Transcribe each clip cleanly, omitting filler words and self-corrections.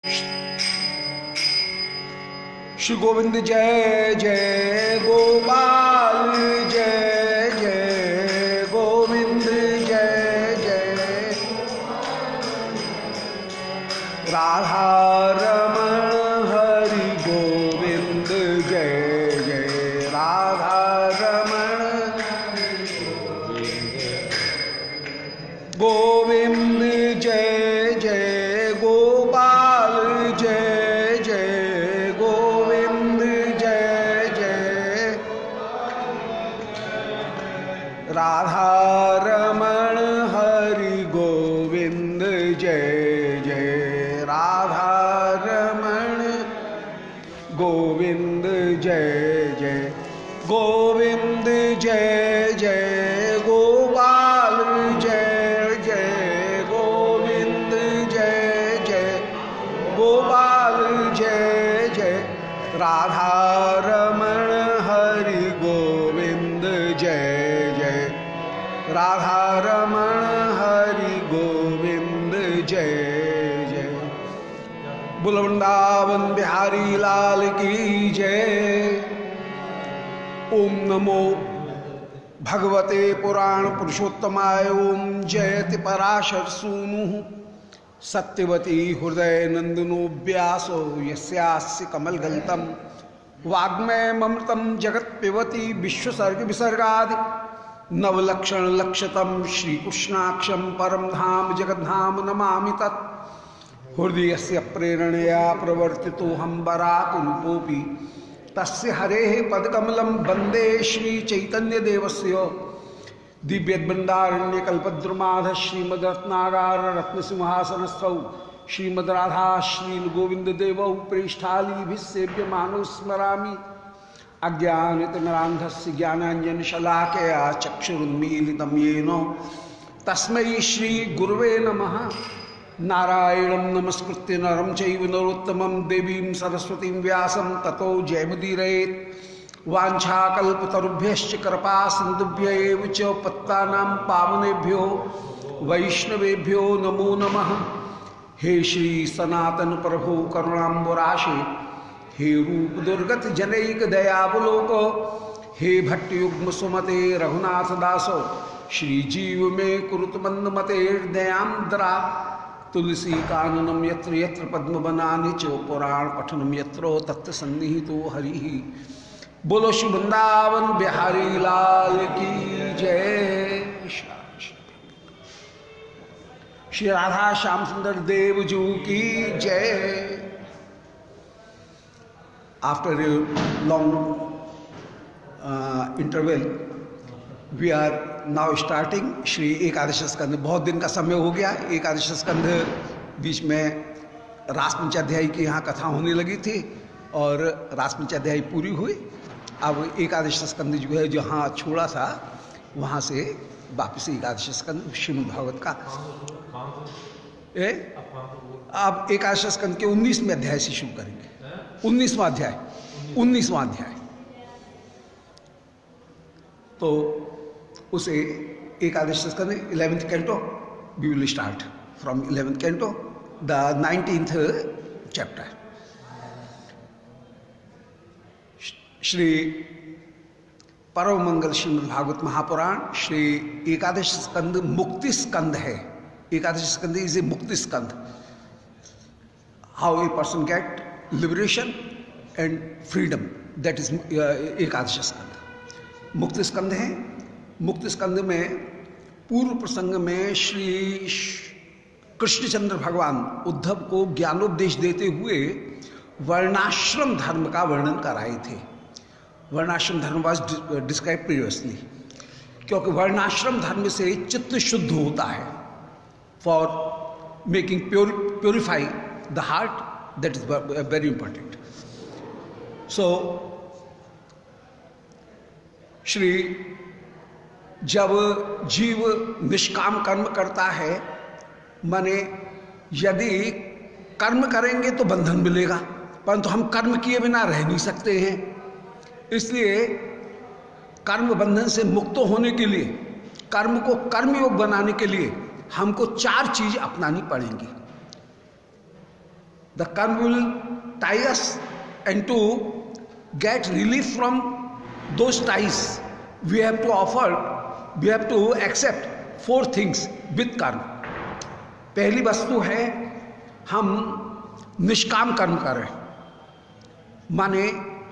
श्री गोविंद जय जय गोपाल जय जय गोविंद जय जय राधा रमण हरि गोविंद जय जय राधा रमण गोविंद जय जय गोपाल जय जय गोविंद जय जय राधा रमण हरि गोविंद जय जय राधा रमण गोविंद जय जय गोविंद जय जय गोपाल जय जय गोविंद जय जय गोपाल जय जय राधा रमण हरि गोविंद जय जय राधा रमण हरि गोविंद जय जय बोल वृंदावन बिहारी लाल की जय। ओम नमो भगवते पुराण पुरुषोत्तमाय ओम जयति पराशर सूनु सत्यवती हृदय नंदनो व्यासो यस्यास्य कमलगल्तम वाग्मय ममृतम जगत पिबती विश्वसर्ग विसर्गादि नवलक्षण लक्षतम श्रीकृष्णाक्षम परम धाम जगद्धाम नमामि तत् हृदय से प्रेरणया प्रवर्तितो हम बराकुरूपोऽपि तस्य हरेः पदकमलं वन्दे श्री चैतन्य देवस्य दिव्यद्वंदारण्य कल्पद्रुमाध श्रीमद्रत्नागार रत्नसिंहासनस्थौ श्रीमद्राधा श्री गोविंद देवौ प्रेष्ठालीभिसेव्यमानो स्मरामि अज्ञानितिमिरान्धस्य ज्ञानाञ्जनशलाकया चक्षुरुन्मीलितं येन तस्मै श्री गुरुवे नमः। नारायणं नमस्कृत्य नरं चैव नरोत्तमं देवीं सरस्वतीं व्यासं ततो जयमुदीरयेत्। वाञ्छाकल्पतरुभ्यश्च कृपा सिन्धुभ्यैव च पत्तानां पावनेभ्यो वैष्णवेभ्यो नमो नमः। हे श्री सनातन प्रभु करुणाम्बुराशे हे रूप दुर्गत जनैक दयावलोको हे भट्टयुग्म सुमते रघुनाथ दासो श्री जीव में कुरुत मंद मते दयाम्द्रा तुलसी काननम यत्र यत्र पद्म बनानि च पुराण पठनम यत्रो तत्व सन्निहितो हरि। बोलो श्री वृंदावन बिहारी लाल की जय। श्री राधा श्याम सुंदर देव जू की जय। After a long interval we are now starting Shri एकादश स्कंद। बहुत दिन का समय हो गया। एकादश स्कंद बीच में रासपंचाध्यायी की यहाँ कथा होने लगी थी और रासपंचाध्यायी पूरी हुई। अब एकादश स्कंद जो है जहाँ छोड़ा था वहाँ से वापस एकादश स्कंद श्रीमद् भागवत का अब एकादश स्कंद के 19वें अध्याय से शुरू करेंगे। 19वां अध्याय तो उसे एकादश स्कंद 11th canto we will start from 11th canto the 19th chapter. Shri परम मंगल श्रीमद् भागवत महापुराण श्री एकादश स्कंद मुक्ति स्कंद है। एकादश स्कंद इज ए मुक्ति स्कंद। How a person get liberation and freedom, that is एकादश स्कंद। मुक्ति स्कंद है। मुक्ति स्कंद में पूर्व प्रसंग में श्री कृष्णचंद्र भगवान उद्धव को ज्ञानोपदेश देते हुए वर्णाश्रम धर्म का वर्णन कराए थे। वर्णाश्रम धर्म वाज डिस्क्राइब प्रीवियसली, क्योंकि वर्णाश्रम धर्म से चित्त शुद्ध होता है for making purify the heart, that is very important. So Shri जब जीव निष्काम कर्म करता है, माने यदि कर्म करेंगे तो बंधन मिलेगा, परंतु हम कर्म किए बिना रह नहीं सकते हैं। इसलिए कर्म बंधन से मुक्त होने के लिए, कर्म को कर्मयोग बनाने के लिए हमको चार चीज अपनानी पड़ेंगी। The karma will tie us, and to get relief from those ties, we have to accept 4 things with karma. पहली वस्तु है हम निष्काम कर्म करें, माने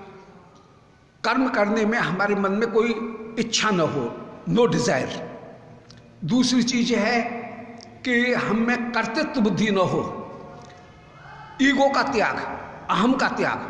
कर्म करने में हमारे मन में कोई इच्छा न हो, नो डिजायर। दूसरी चीज है कि हम में कर्तृत्व बुद्धि न हो, ईगो का त्याग, अहम का त्याग।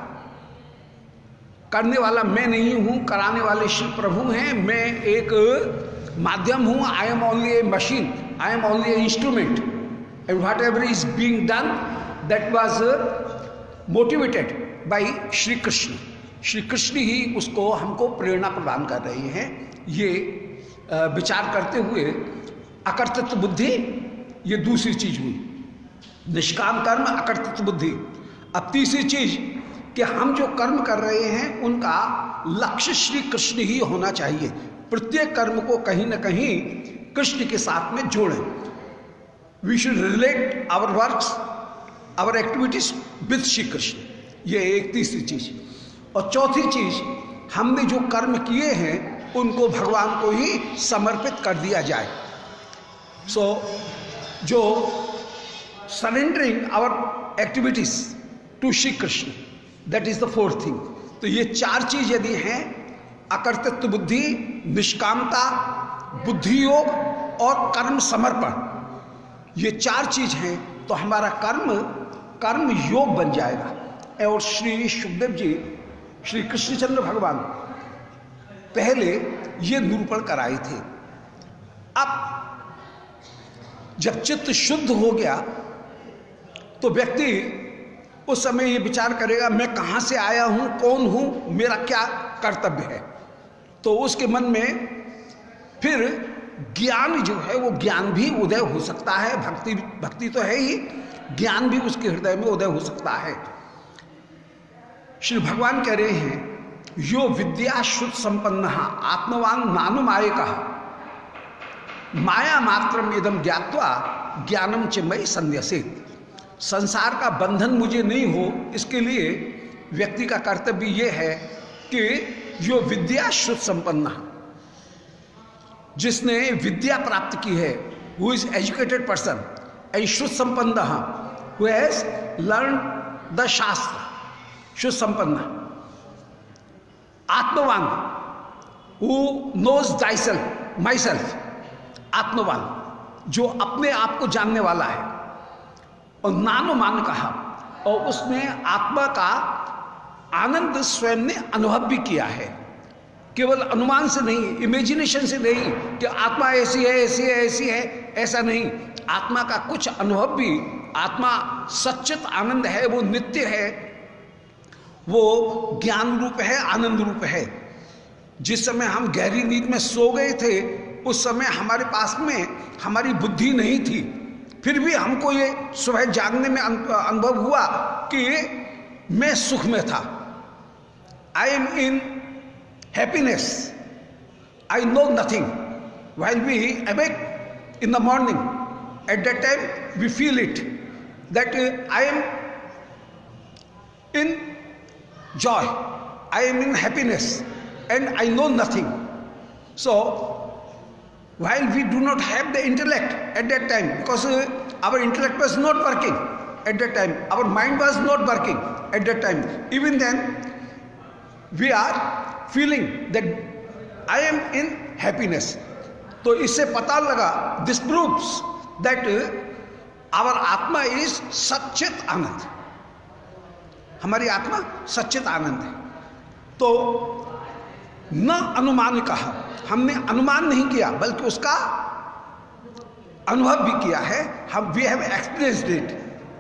करने वाला मैं नहीं हूं, कराने वाले श्री प्रभु हैं, मैं एक माध्यम हूं। I am only a machine, I am only a instrument, and whatever is being done that was motivated by Shri Krishna. Shri Krishna ही उसको हमको प्रेरणा प्रदान कर रहे हैं। ये विचार करते हुए अकर्तृत्व बुद्धि, ये दूसरी चीज हुई, निष्काम कर्म, अकर्तृत्व बुद्धि। अब तीसरी चीज कि हम जो कर्म कर रहे हैं उनका लक्ष्य श्री कृष्ण ही होना चाहिए। प्रत्येक कर्म को कहीं ना कहीं कृष्ण के साथ में जोड़ें। We should relate our works, our activities with Shri Krishna, ये एक तीसरी चीज। और चौथी चीज, हमने जो कर्म किए हैं उनको भगवान को ही समर्पित कर दिया जाए। सो जो surrendering our activities to Shri Krishna, that is the 4th thing. तो ये 4 चीज यदि हैं, अकर्तृत्व बुद्धि, निष्कामता, बुद्धि योग और कर्म समर्पण, ये 4 चीज हैं, तो हमारा कर्म योग बन जाएगा। और श्री सुखदेव जी, श्री कृष्णचंद्र भगवान पहले ये निरूपण कराए थे। अब जब चित्त शुद्ध हो गया तो व्यक्ति उस समय ये विचार करेगा, मैं कहां से आया हूं, कौन हूं, मेरा क्या कर्तव्य है। तो उसके मन में फिर ज्ञान जो है वो ज्ञान भी उदय हो सकता है। भक्ति तो है ही, ज्ञान भी उसके हृदय में उदय हो सकता है। श्री भगवान कह रहे हैं, यो विद्या शुद्ध संपन्न आत्मवान नानुमायिका माया मात्रम इदम ज्ञात्वा ज्ञानम च मयि संन्यसेत। संसार का बंधन मुझे नहीं हो, इसके लिए व्यक्ति का कर्तव्य यह है कि यो विद्या शुद्ध संपन्न, जिसने विद्या प्राप्त की है, who is educated person, and शुद्ध संपन्न, हु हैज लर्न द शास्त्र, शुद्ध संपन्न, आत्मवान, who knows thyself, my self, आत्मवान, जो अपने आप को जानने वाला है। और नानुमान कहा, और उसने आत्मा का आनंद स्वयं ने अनुभव भी किया है, केवल अनुमान से नहीं, इमेजिनेशन से नहीं कि आत्मा ऐसी है, ऐसी है, ऐसी है, ऐसा नहीं। आत्मा का कुछ अनुभव भी, आत्मा सच्चित आनंद है, वो नित्य है, वो ज्ञान रूप है, आनंद रूप है। जिस समय हम गहरी नींद में सो गए थे, उस समय हमारे पास में हमारी बुद्धि नहीं थी, फिर भी हमको ये सुबह जागने में अनुभव हुआ कि मैं सुख में था। I am in happiness, I know nothing. While we awake in the morning, at that time we feel it that I am in joy, I am in happiness, and I know nothing. So while we do not have the intellect at that time, because our intellect was not working at that time, our mind was not working at that time, even then we are feeling that I am in happiness. तो इससे पता लगा, this proves that our atma is सच्चित आनंद, हमारी आत्मा सच्चित आनंद है। तो न अनुमान कहा, हमने अनुमान नहीं किया बल्कि उसका अनुभव भी किया है। हम we have experienced it,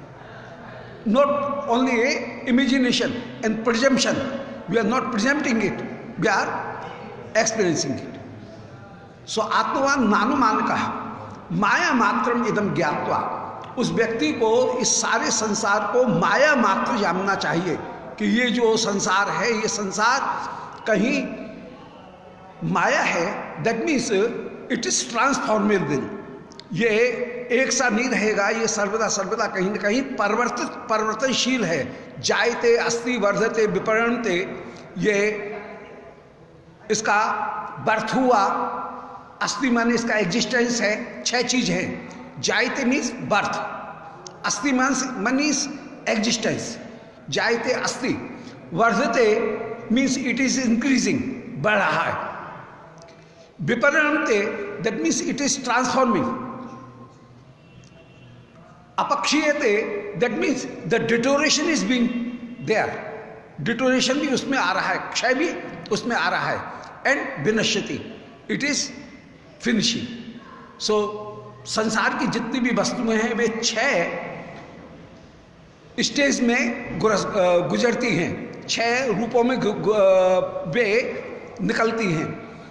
not only a imagination and presumption, we are not presumpting it, we are experiencing it. So आत्मवान नानुमान कहा, माया मात्रम इदम ज्ञात्वा, उस व्यक्ति को इस सारे संसार को माया मात्र जानना चाहिए कि ये जो संसार है, ये संसार कहीं माया है। That means it is transformable, ये एक सा नहीं रहेगा, ये सर्वदा सर्वदा कहीं ना कहीं परिवर्तनशील है। जायते अस्ति वर्धते विपरणते, ये इसका बर्थ हुआ, अस्ति माने इसका एग्जिस्टेंस है, 6 चीज है। जायते मीन्स बर्थ, अस्ति मीन्स एग्जिस्टेंस, जायते अस्ति, वर्धते मीन्स इट इज इंक्रीजिंग, बढ़ रहा है, विपरणते that means it is transforming, अपक्षीयते that means the deterioration is being there, deterioration भी उसमें आ रहा है, क्षय भी उसमें आ रहा है, एंड विनश्यति इट इज फिनिशिंग। सो संसार की जितनी भी वस्तुएं हैं वे 6 स्टेज में गुजरती हैं, 6 रूपों में वे निकलती हैं,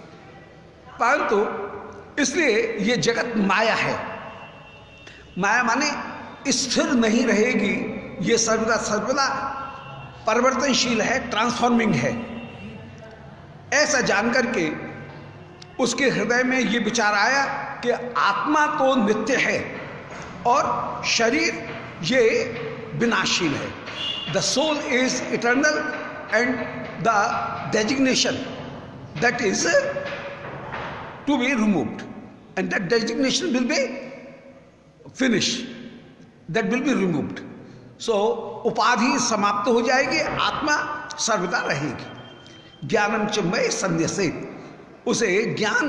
परंतु इसलिए ये जगत माया है। माया माने स्थिर नहीं रहेगी, ये सर्वदा सर्वदा परिवर्तनशील है, ट्रांसफॉर्मिंग है। ऐसा जानकर के उसके हृदय में ये विचार आया कि आत्मा तो नित्य है और शरीर ये विनाशील है। The soul is eternal and the designation that is to be removed and that designation will be finish, that will be removed. So उपाधि समाप्त हो जाएगी, आत्मा सर्वदा रहेगी। ज्ञानम चिन्मय संन्यसेत, उसे ज्ञान,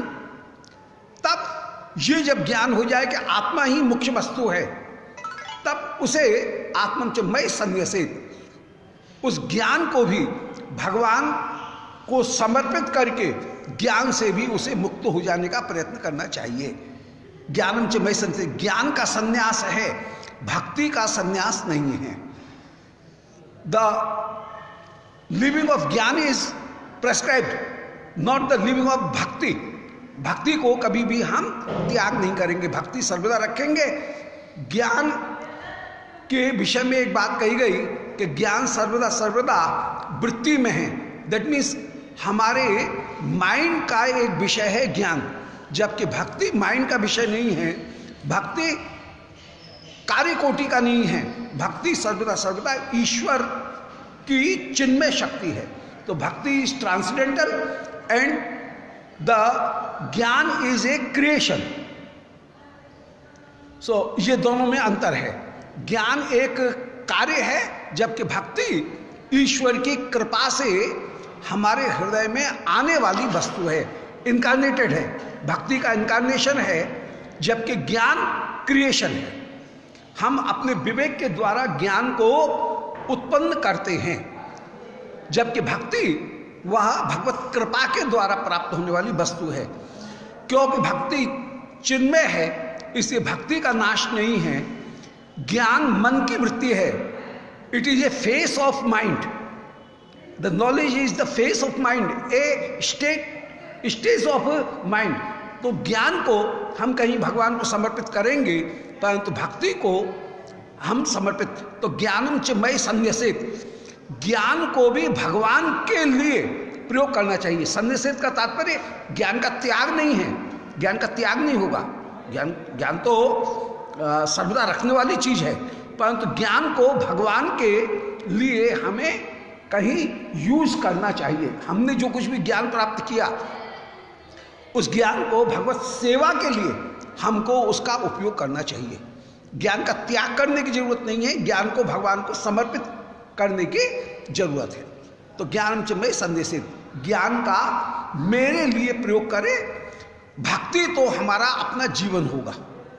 तब ये जब ज्ञान हो जाए कि आत्मा ही मुख्य वस्तु है, तब उसे आत्मम चिन्मय संन्यसेत, उस ज्ञान को भी भगवान को समर्पित करके ज्ञान से भी उसे मुक्त हो जाने का प्रयत्न करना चाहिए। ज्ञानम चिन्मय संन्यास, ज्ञान का संन्यास है, भक्ति का संन्यास नहीं है। द लिविंग ऑफ ज्ञान is prescribed, not the living of भक्ति। भक्ति को कभी भी हम त्याग नहीं करेंगे, भक्ति सर्वदा रखेंगे। ज्ञान के विषय में एक बात कही गई कि ज्ञान सर्वदा सर्वदा वृत्ति में है, दैट मीन्स हमारे माइंड का एक विषय है ज्ञान, जबकि भक्ति माइंड का विषय नहीं है, भक्ति कार्यकोटि का नहीं है, भक्ति सर्वदा सर्वदा ईश्वर की चिन्मय शक्ति है। तो भक्ति इज ट्रांसडेंटल एंड द ज्ञान इज ए क्रिएशन। सो ये दोनों में अंतर है। ज्ञान एक कार्य है, जबकि भक्ति ईश्वर की कृपा से हमारे हृदय में आने वाली वस्तु है, इनकारनेटेड है। भक्ति का इनकारनेशन है, जबकि ज्ञान क्रिएशन है। हम अपने विवेक के द्वारा ज्ञान को उत्पन्न करते हैं, जबकि भक्ति वह भगवत कृपा के द्वारा प्राप्त होने वाली वस्तु है। क्योंकि भक्ति चिन्मय है, इसलिए भक्ति का नाश नहीं है। ज्ञान मन की वृत्ति है, it is a phase of mind, the knowledge is the phase of mind, a stage of mind. तो ज्ञान को हम कहीं भगवान को समर्पित करेंगे, परंतु भक्ति को हम समर्पित, तो ज्ञानम चिन्मय संन्यसेत, ज्ञान को भी भगवान के लिए प्रयोग करना चाहिए। संन्यसेत का तात्पर्य ज्ञान का त्याग नहीं है, ज्ञान का त्याग नहीं होगा। ज्ञान तो सर्वदा रखने वाली चीज है, परंतु ज्ञान को भगवान के लिए हमें कहीं यूज करना चाहिए। हमने जो कुछ भी ज्ञान प्राप्त किया, उस ज्ञान को भगवत सेवा के लिए हमको उसका उपयोग करना चाहिए। ज्ञान का त्याग करने की जरूरत नहीं है, ज्ञान को भगवान को समर्पित करने की जरूरत है। तो ज्ञान चिन्मय संन्यसेत, ज्ञान का मेरे लिए प्रयोग करे। भक्ति तो हमारा अपना जीवन होगा।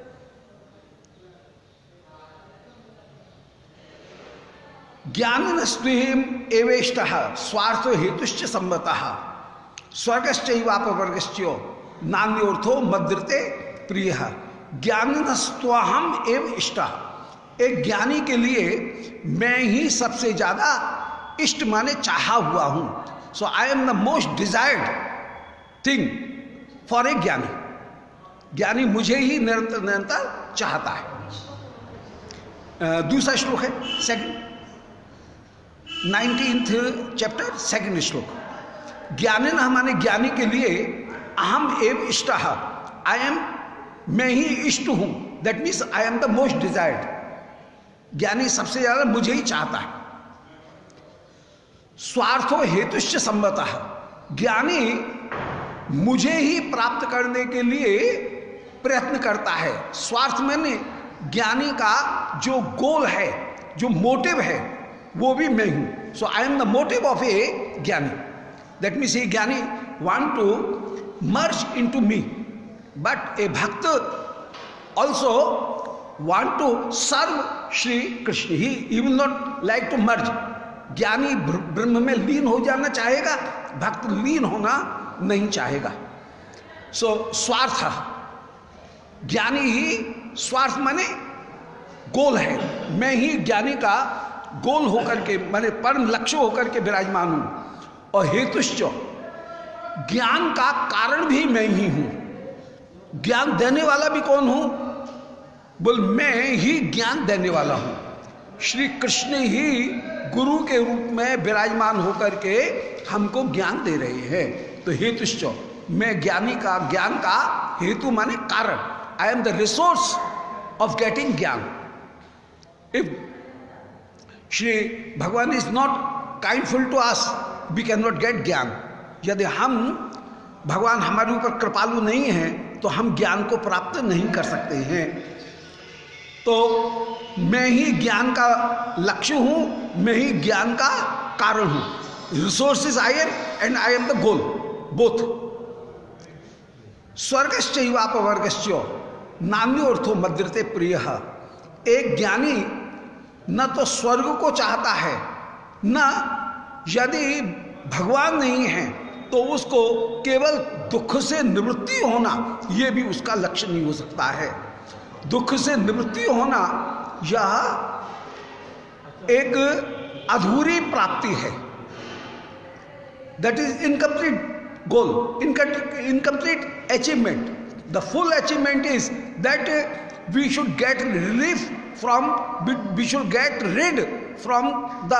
ज्ञानस्त्वेम एवेष्टः स्वार्थ हेतुश्च संवतः स्वर्गश्चैवापवर्गश्च नान्योर्थो मद्रते प्रियः। ज्ञानस्त्वहम एव इष्टः, एक ज्ञानी के लिए मैं ही सबसे ज्यादा इष्ट माने चाहा हुआ हूं। So I am the most desired thing for a ज्ञानी। ज्ञानी मुझे ही निरंतर निरंतर चाहता है। दूसरा श्लोक है, 19th चैप्टर 2nd श्लोक। ज्ञानिन माने ज्ञानी के लिए अहम एव इष्टः, आई एम मैं ही इष्ट हूं, that means I am the most desired. ज्ञानी सबसे ज्यादा मुझे ही चाहता है। स्वार्थो हेतुश्च संवतः, ज्ञानी मुझे ही प्राप्त करने के लिए प्रयत्न करता है। स्वार्थ मैंने ज्ञानी का जो गोल है, जो मोटिव है, वो भी मैं हूं। So I am the motive of a ज्ञानी। दैट मीन्स ए ज्ञानी want to merge into me, but a भक्त also want to serve Shri Krishna. He will not like to merge. ज्ञानी ब्रह्म में लीन हो जाना चाहेगा, भक्त लीन होना नहीं चाहेगा। सो स्वार्थ, ज्ञानी ही, स्वार्थ माने गोल है। मैं ही ज्ञानी का गोल होकर के, माने परम लक्ष्य होकर के विराजमान हूं। और हेतुश्च, ज्ञान का कारण भी मैं ही हूं। ज्ञान देने वाला भी कौन हूं? बोल मैं ही ज्ञान देने वाला हूं। श्री कृष्ण ही गुरु के रूप में विराजमान होकर के हमको ज्ञान दे रहे हैं। तो हेतुश्च, मैं ज्ञानी का, ज्ञान का हेतु माने कारण। I am the resource of getting ज्ञान। इफ श्री भगवान is not kindful to us, we can not get ज्ञान। यदि हम, भगवान हमारे ऊपर कृपालु नहीं है, तो हम ज्ञान को प्राप्त नहीं कर सकते हैं। तो मैं ही ज्ञान का लक्ष्य हूं, मैं ही ज्ञान का कारण हूं। Resources I am and I am the goal, both. स्वर्गश्चैवापवर्गश्च नान्योर्थो मद्यते प्रियः। एक ज्ञानी न तो स्वर्ग को चाहता है, न यदि भगवान नहीं है तो उसको केवल दुख से निवृत्ति होना, यह भी उसका लक्ष्य नहीं हो सकता है। दुख से निवृत्ति होना यह एक अधूरी प्राप्ति है। That is incomplete goal, incomplete achievement. The full achievement is that we should get relief from, we should get rid from the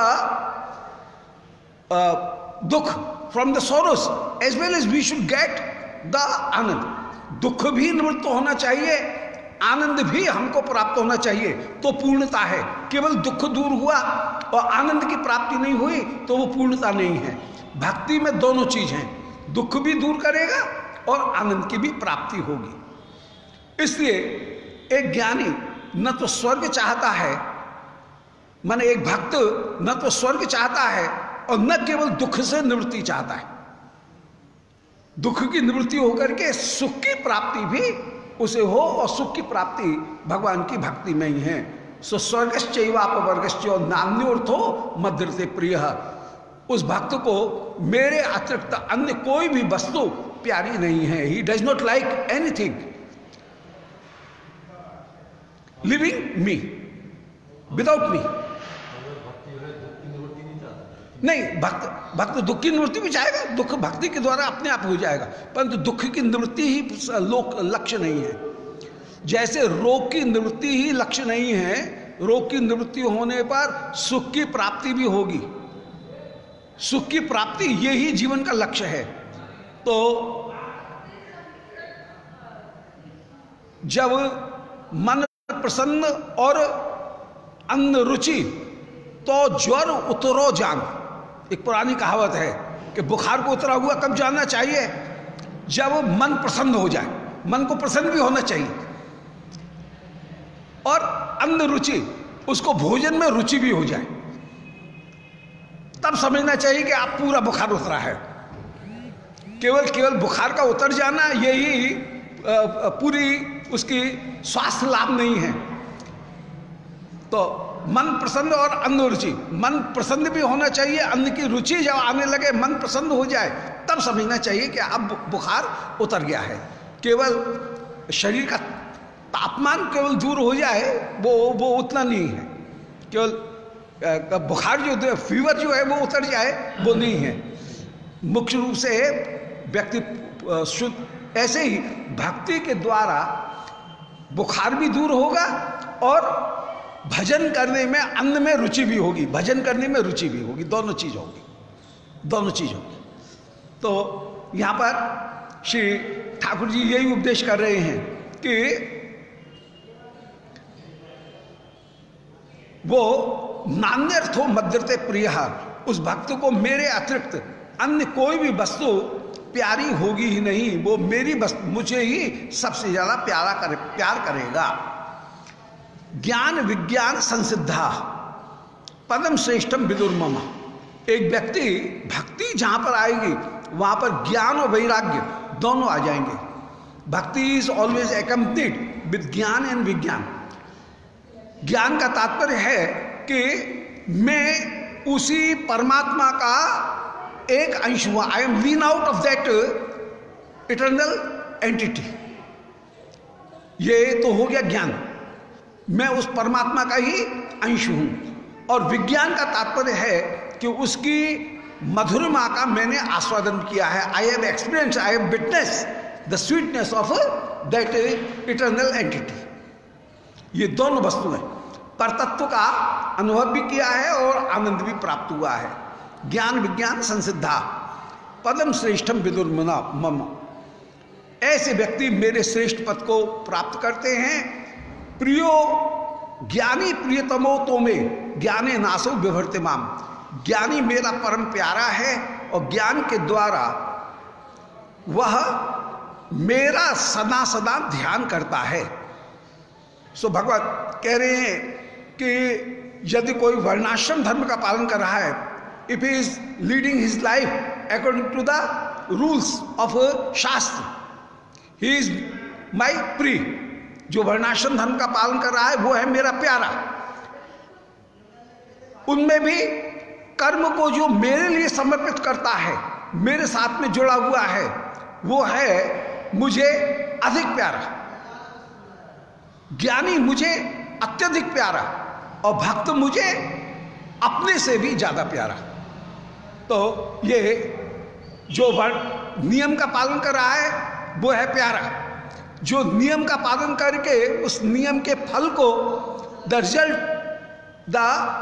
दुख, from the sorrows, as well as we should get the आनंद। दुख भी निवृत्त होना चाहिए, आनंद भी हमको प्राप्त होना चाहिए, तो पूर्णता है। केवल दुख दूर हुआ और आनंद की प्राप्ति नहीं हुई तो वो पूर्णता नहीं है। भक्ति में दोनों चीज हैं, दुख भी दूर करेगा और आनंद की भी प्राप्ति होगी। इसलिए एक ज्ञानी न तो स्वर्ग चाहता है, माने एक भक्त न तो स्वर्ग चाहता है और न केवल दुख से निवृत्ति चाहता है। दुख की निवृत्ति होकर के सुख की प्राप्ति भी उसे हो, और सुख की प्राप्ति भगवान की भक्ति में ही है। सो स्वर्गश्चैवापवर्गश्च नान्योर्थो मद्यते प्रियः। उस भक्त को मेरे अतिरिक्त अन्य कोई भी वस्तु प्यारी नहीं है। He does not like anything living me, without me. नहीं, भक्त दुख की निवृत्ति भी चाहेगा, दुख भक्ति के द्वारा अपने आप हो जाएगा, परंतु दुख की निवृत्ति ही लक्ष्य नहीं है। जैसे रोग की निवृत्ति ही लक्ष्य नहीं है, रोग की निवृत्ति होने पर सुख की प्राप्ति भी होगी। सुख की प्राप्ति यही जीवन का लक्ष्य है। तो जब मन प्रसन्न और अन्न रुचि तो ज्वर उतरो जान। एक पुरानी कहावत है कि बुखार को उतरा हुआ कब जानना चाहिए? जब मन प्रसन्न हो जाए। मन को प्रसन्न भी होना चाहिए, और अन्न रुचि, उसको भोजन में रुचि भी हो जाए, तब समझना चाहिए कि आप पूरा बुखार उतरा है। केवल बुखार का उतर जाना यही पूरी उसकी स्वास्थ्य लाभ नहीं है। तो मन प्रसन्न और अन्न रुचि, मन प्रसन्न भी होना चाहिए, अन्न की रुचि जब आने लगे, मन प्रसन्न हो जाए, तब समझना चाहिए कि अब बुखार उतर गया है। केवल शरीर का तापमान केवल दूर हो जाए वो उतना नहीं है। केवल बुखार जो फीवर जो है वो उतर जाए वो नहीं है। मुख्य रूप से व्यक्ति शुद्ध, ऐसे ही भक्ति के द्वारा बुखार भी दूर होगा और भजन करने में, अन्न में रुचि भी होगी, भजन करने में रुचि भी होगी, दोनों चीज होगी। तो यहाँ पर श्री ठाकुर जी यही उपदेश कर रहे हैं कि वो नान्यर्थो मद्यते प्रिय, उस भक्त को मेरे अतिरिक्त अन्य कोई भी वस्तु प्यारी होगी ही नहीं, वो मेरी वस्तु मुझे ही सबसे ज्यादा प्यार करेगा। ज्ञान विज्ञान संसिद्धा पदम श्रेष्ठम विदुर्मम। एक व्यक्ति भक्ति जहां पर आएगी वहां पर ज्ञान और वैराग्य दोनों आ जाएंगे। भक्ति इज ऑलवेज एकम्पनीड विद ज्ञान एंड विज्ञान। ज्ञान का तात्पर्य है कि मैं उसी परमात्मा का एक अंश हुआ, I am lean out of that eternal entity. ये तो हो गया ज्ञान, मैं उस परमात्मा का ही अंश हूं। और विज्ञान का तात्पर्य है कि उसकी मधुरमा का मैंने आस्वादन किया है, I have experience, I have witness the sweetness of that eternal entity. ये दोनों वस्तुएं, परतत्व का अनुभव भी किया है और आनंद भी प्राप्त हुआ है। ज्ञान विज्ञान संसिद्धा पदम श्रेष्ठम विदुर्मम। ऐसे व्यक्ति मेरे श्रेष्ठ पद को प्राप्त करते हैं। प्रियो ज्ञानी प्रियतमो तो में ज्ञाने नासो विभर्ते माम। ज्ञानी मेरा परम प्यारा है और ज्ञान के द्वारा वह मेरा सदा सदा ध्यान करता है। सो भगवत कह रहे हैं कि यदि कोई वर्णाश्रम धर्म का पालन कर रहा है, if he is leading his life according to the rules of शास्त्र, ही इज माई प्रिय। जो वर्णाश्रम धर्म का पालन कर रहा है वो है मेरा प्यारा। उनमें भी कर्म को जो मेरे लिए समर्पित करता है, मेरे साथ में जुड़ा हुआ है, वो है मुझे अधिक प्यारा। ज्ञानी मुझे अत्यधिक प्यारा और भक्त मुझे अपने से भी ज्यादा प्यारा। तो ये जो नियम का पालन कर रहा है वो है प्यारा। जो नियम का पालन करके उस नियम के फल को, the result, the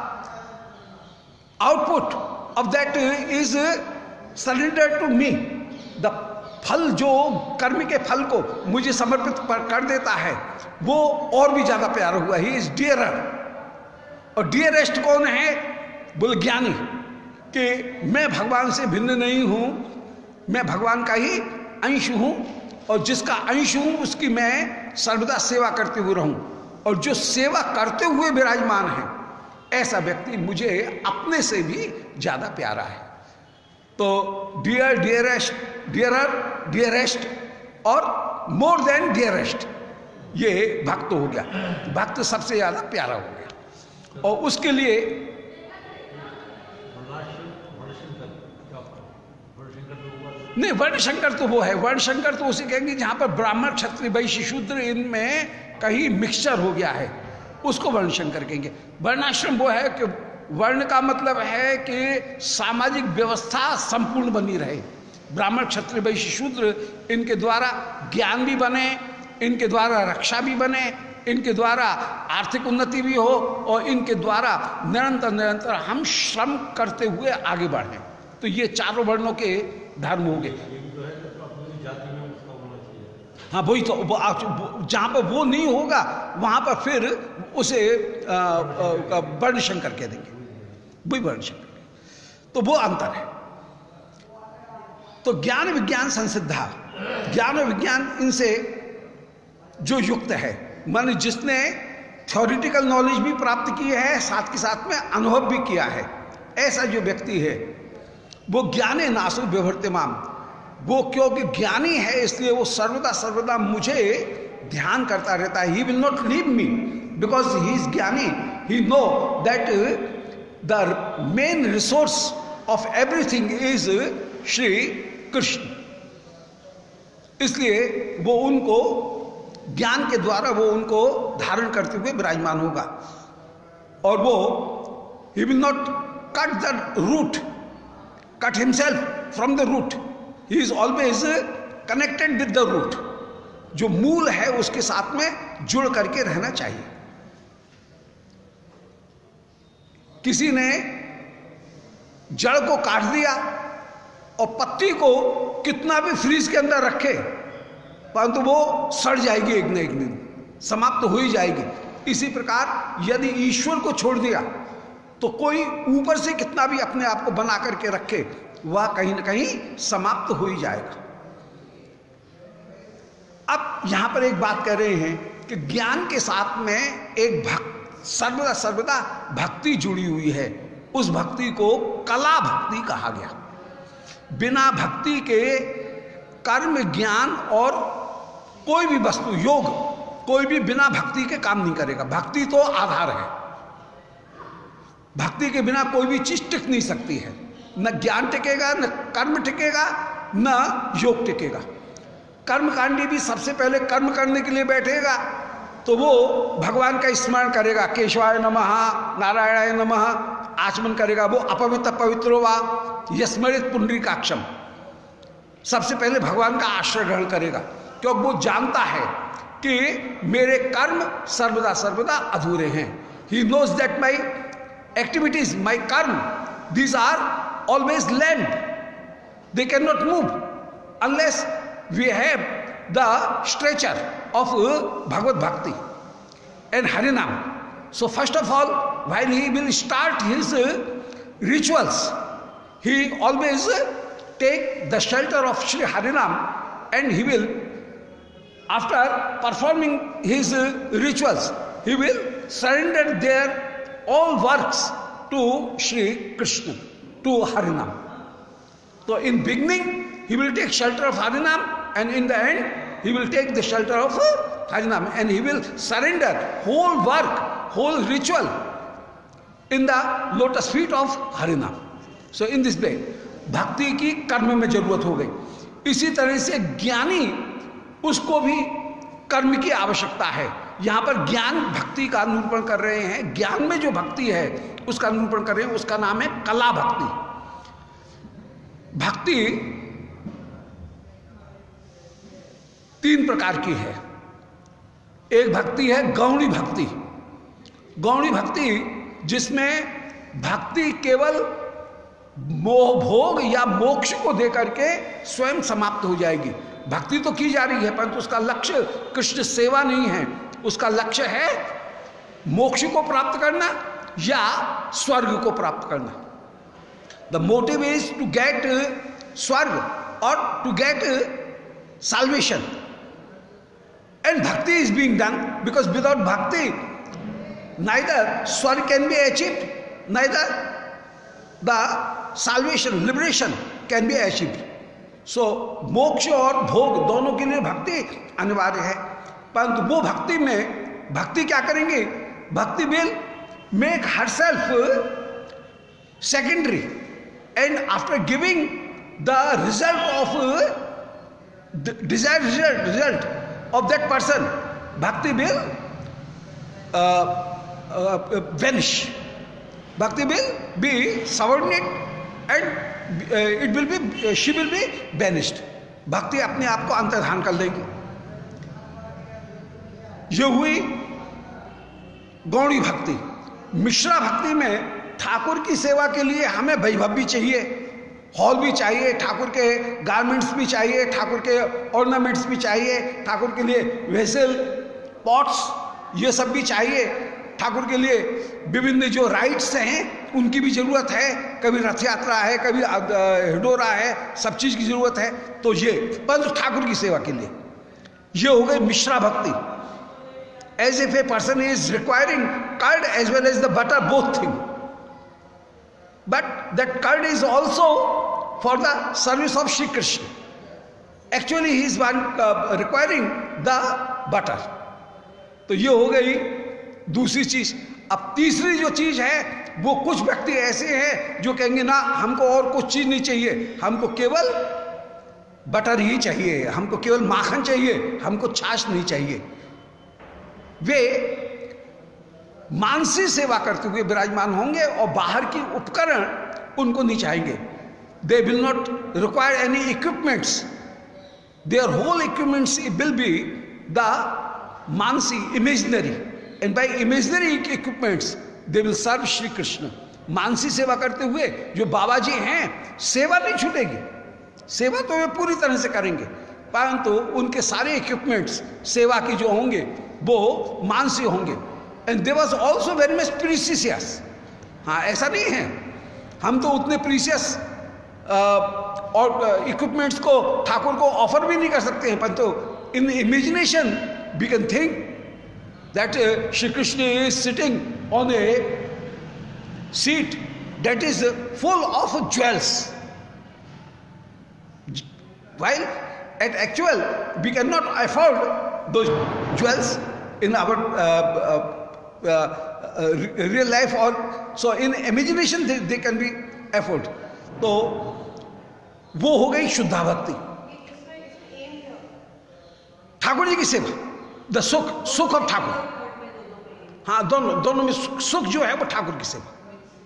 output of that is surrender to me. The फल, जो कर्म के फल को मुझे समर्पित कर देता है, वो और भी ज्यादा प्यारा हुआ। He is dearer. और डियरेस्ट कौन है? बोले ज्ञानी, कि मैं भगवान से भिन्न नहीं हूं, मैं भगवान का ही अंश हूं और जिसका अंश हूं उसकी मैं सर्वदा सेवा करते हुए रहूं। और जो सेवा करते हुए विराजमान है, ऐसा व्यक्ति मुझे अपने से भी ज्यादा प्यारा है। तो डियर, डियरेस्ट, डियरर, डियरेस्ट और मोर देन डियरेस्ट, ये भक्त हो गया। भक्त सबसे ज्यादा प्यारा हो गया। और उसके लिए नहीं, वर्णशंकर तो वो है, वर्णशंकर तो उसे कहेंगे जहां पर ब्राह्मण क्षत्रिय वैश्य शूद्र इनमें कहीं मिक्सचर हो गया है, उसको वर्णशंकर कहेंगे। वर्णाश्रम वो है कि वर्ण का मतलब है कि सामाजिक व्यवस्था संपूर्ण बनी रहे। ब्राह्मण क्षत्रिय वैश्य शूद्र, इनके द्वारा ज्ञान भी बने, इनके द्वारा रक्षा भी बने, इनके द्वारा आर्थिक उन्नति भी हो और इनके द्वारा निरंतर निरंतर हम श्रम करते हुए आगे बढ़ें। तो ये चारों वर्णों के धर्म हो गए। हाँ वही तो, जहां पर वो नहीं होगा वहां पर फिर उसे वर्णशंकर कह देंगे, वही वर्णशंकर। तो वो अंतर है। तो ज्ञान विज्ञान संसिद्धा, ज्ञान और विज्ञान इनसे जो युक्त है, मान जिसने थ्योरेटिकल नॉलेज भी प्राप्त की है, साथ के साथ में अनुभव भी किया है, ऐसा जो व्यक्ति है वो ज्ञाने नासु विभर्ते माम। वो क्योंकि ज्ञानी है इसलिए वो सर्वदा सर्वदा मुझे ध्यान करता रहता है। He will not leave me because he is ज्ञानी। He know that the main resource of everything is Shri Krishna. इसलिए वो उनको ज्ञान के द्वारा वो उनको धारण करते हुए विराजमान होगा। और वो he will not cut the root, cut himself from the root. He is always connected with the root. जो मूल है उसके साथ में जुड़ करके रहना चाहिए। किसी ने जड़ को काट दिया और पत्ती को कितना भी फ्रीज के अंदर रखे परंतु वो सड़ जाएगी एक न एक दिन, समाप्त हो ही जाएगी। इसी प्रकार यदि ईश्वर को छोड़ दिया तो कोई ऊपर से कितना भी अपने आप को बना करके रखे, वह कहीं ना कहीं समाप्त हो ही जाएगा। अब यहां पर एक बात कह रहे हैं कि ज्ञान के साथ में एक सर्वदा सर्वदा भक्ति जुड़ी हुई है। उस भक्ति को कला भक्ति कहा गया। बिना भक्ति के कर्म ज्ञान और कोई भी वस्तु, योग, कोई भी बिना भक्ति के काम नहीं करेगा। भक्ति तो आधार है, भक्ति के बिना कोई भी चीज टिक नहीं सकती है। न ज्ञान टिकेगा, न कर्म टिकेगा, न योग टिकेगा। कर्मकांडी भी सबसे पहले कर्म करने के लिए बैठेगा तो वो भगवान का स्मरण करेगा, केशवाय नमः, नारायणाय नमः, आचमन करेगा। वो अपवित्र पवित्रो वा यस्मरित पुंडरीकाक्षम, सबसे पहले भगवान का आश्रय ग्रहण करेगा, क्योंकि वो जानता है कि मेरे कर्म सर्वदा सर्वदा अधूरे हैं। He knows that my activities, my कर्म, these are always land, they can not move unless we have the stretcher of Bhagavad Bhakti and Harinam. So first of all, while he will start his rituals, he always take the shelter of Shri Harinam, and he will, after performing his rituals, he will surrender their all works to Shri Krishna, to Harinam. So in beginning he will take shelter of Harinam, and in the end he will take the shelter of Harinam, and he will surrender whole work, whole ritual in the lotus feet of Harinam. So in this way भक्ति की कर्म में जरूरत हो गई। इसी तरह से ज्ञानी, उसको भी कर्म की आवश्यकता है। यहां पर ज्ञान भक्ति का निरूपण कर रहे हैं। ज्ञान में जो भक्ति है उसका निरूपण कर रहे हैं, उसका नाम है कला भक्ति। भक्ति तीन प्रकार की है। एक भक्ति है गौणी भक्ति। गौणी भक्ति जिसमें भक्ति केवल मोह भोग या मोक्ष को देकर के स्वयं समाप्त हो जाएगी। भक्ति तो की जा रही है परंतु उसका लक्ष्य कृष्ण सेवा नहीं है, उसका लक्ष्य है मोक्ष को प्राप्त करना या स्वर्ग को प्राप्त करना। The motive is to get स्वर्ग और to get salvation, and bhakti is being done, because without bhakti neither swarg can be achieved, neither the salvation, liberation can be achieved. So मोक्ष और भोग दोनों के लिए भक्ति अनिवार्य है। परंतु वो भक्ति में भक्ति क्या करेंगे? भक्ति will make herself secondary, and after giving the result of the desired result of that person, bhakti will vanish. Bhakti will be subordinate and it will be, she will be banished. भक्ति अपने आप को अंतर्धान कर लेगी। ये हुई गौणी भक्ति। मिश्रा भक्ति में ठाकुर की सेवा के लिए हमें वैभव भी चाहिए, हॉल भी चाहिए, ठाकुर के गारमेंट्स भी चाहिए, ठाकुर के ऑर्नामेंट्स भी चाहिए, ठाकुर के लिए वेसल, पॉट्स, ये सब भी चाहिए। ठाकुर के लिए विभिन्न जो राइट्स हैं उनकी भी जरूरत है। कभी रथ यात्रा है, कभी हिडोरा है, सब चीज की जरूरत है। तो ये बस ठाकुर की सेवा के लिए ये हो गई मिश्रा भक्ति। As if a person is requiring curd as well as the butter, both thing, but that curd is also for the service of Shri Krishna. Actually he is requiring the butter. तो ये हो गई दूसरी चीज। अब तीसरी जो चीज है वो कुछ व्यक्ति ऐसे हैं जो कहेंगे ना हमको और कुछ चीज नहीं चाहिए, हमको केवल बटर ही चाहिए, हमको केवल माखन चाहिए, हमको छाछ नहीं चाहिए। वे मानसी सेवा करते हुए विराजमान होंगे और बाहर की उपकरण उनको नहीं चाहेंगे। They will not require any equipments, there whole equipments will be the मानसी, imaginary, and by imaginary equipments they will serve Shri Krishna. मानसी सेवा करते हुए जो बाबा जी हैं, सेवा नहीं छूटेगी, सेवा तो वे पूरी तरह से करेंगे, परंतु उनके सारे इक्विपमेंट्स सेवा के जो होंगे वो मानसी होंगे। And they was also very much precious. हाँ, ऐसा नहीं है हम तो उतने प्रीसियस और इक्विपमेंट्स को ठाकुर को ऑफर भी नहीं कर सकते हैं, परंतु in imagination we can think that Shri Krishna is sitting on a seat that is full of jewels, while at actual we cannot afford those jewels in our real life, or so in imagination they can be afford. तो वो हो गई शुद्धा भक्ति, ठाकुर जी की सेवा, the सुख of Thakur. हाँ, दोनों में सुख जो है वो ठाकुर की सेवा।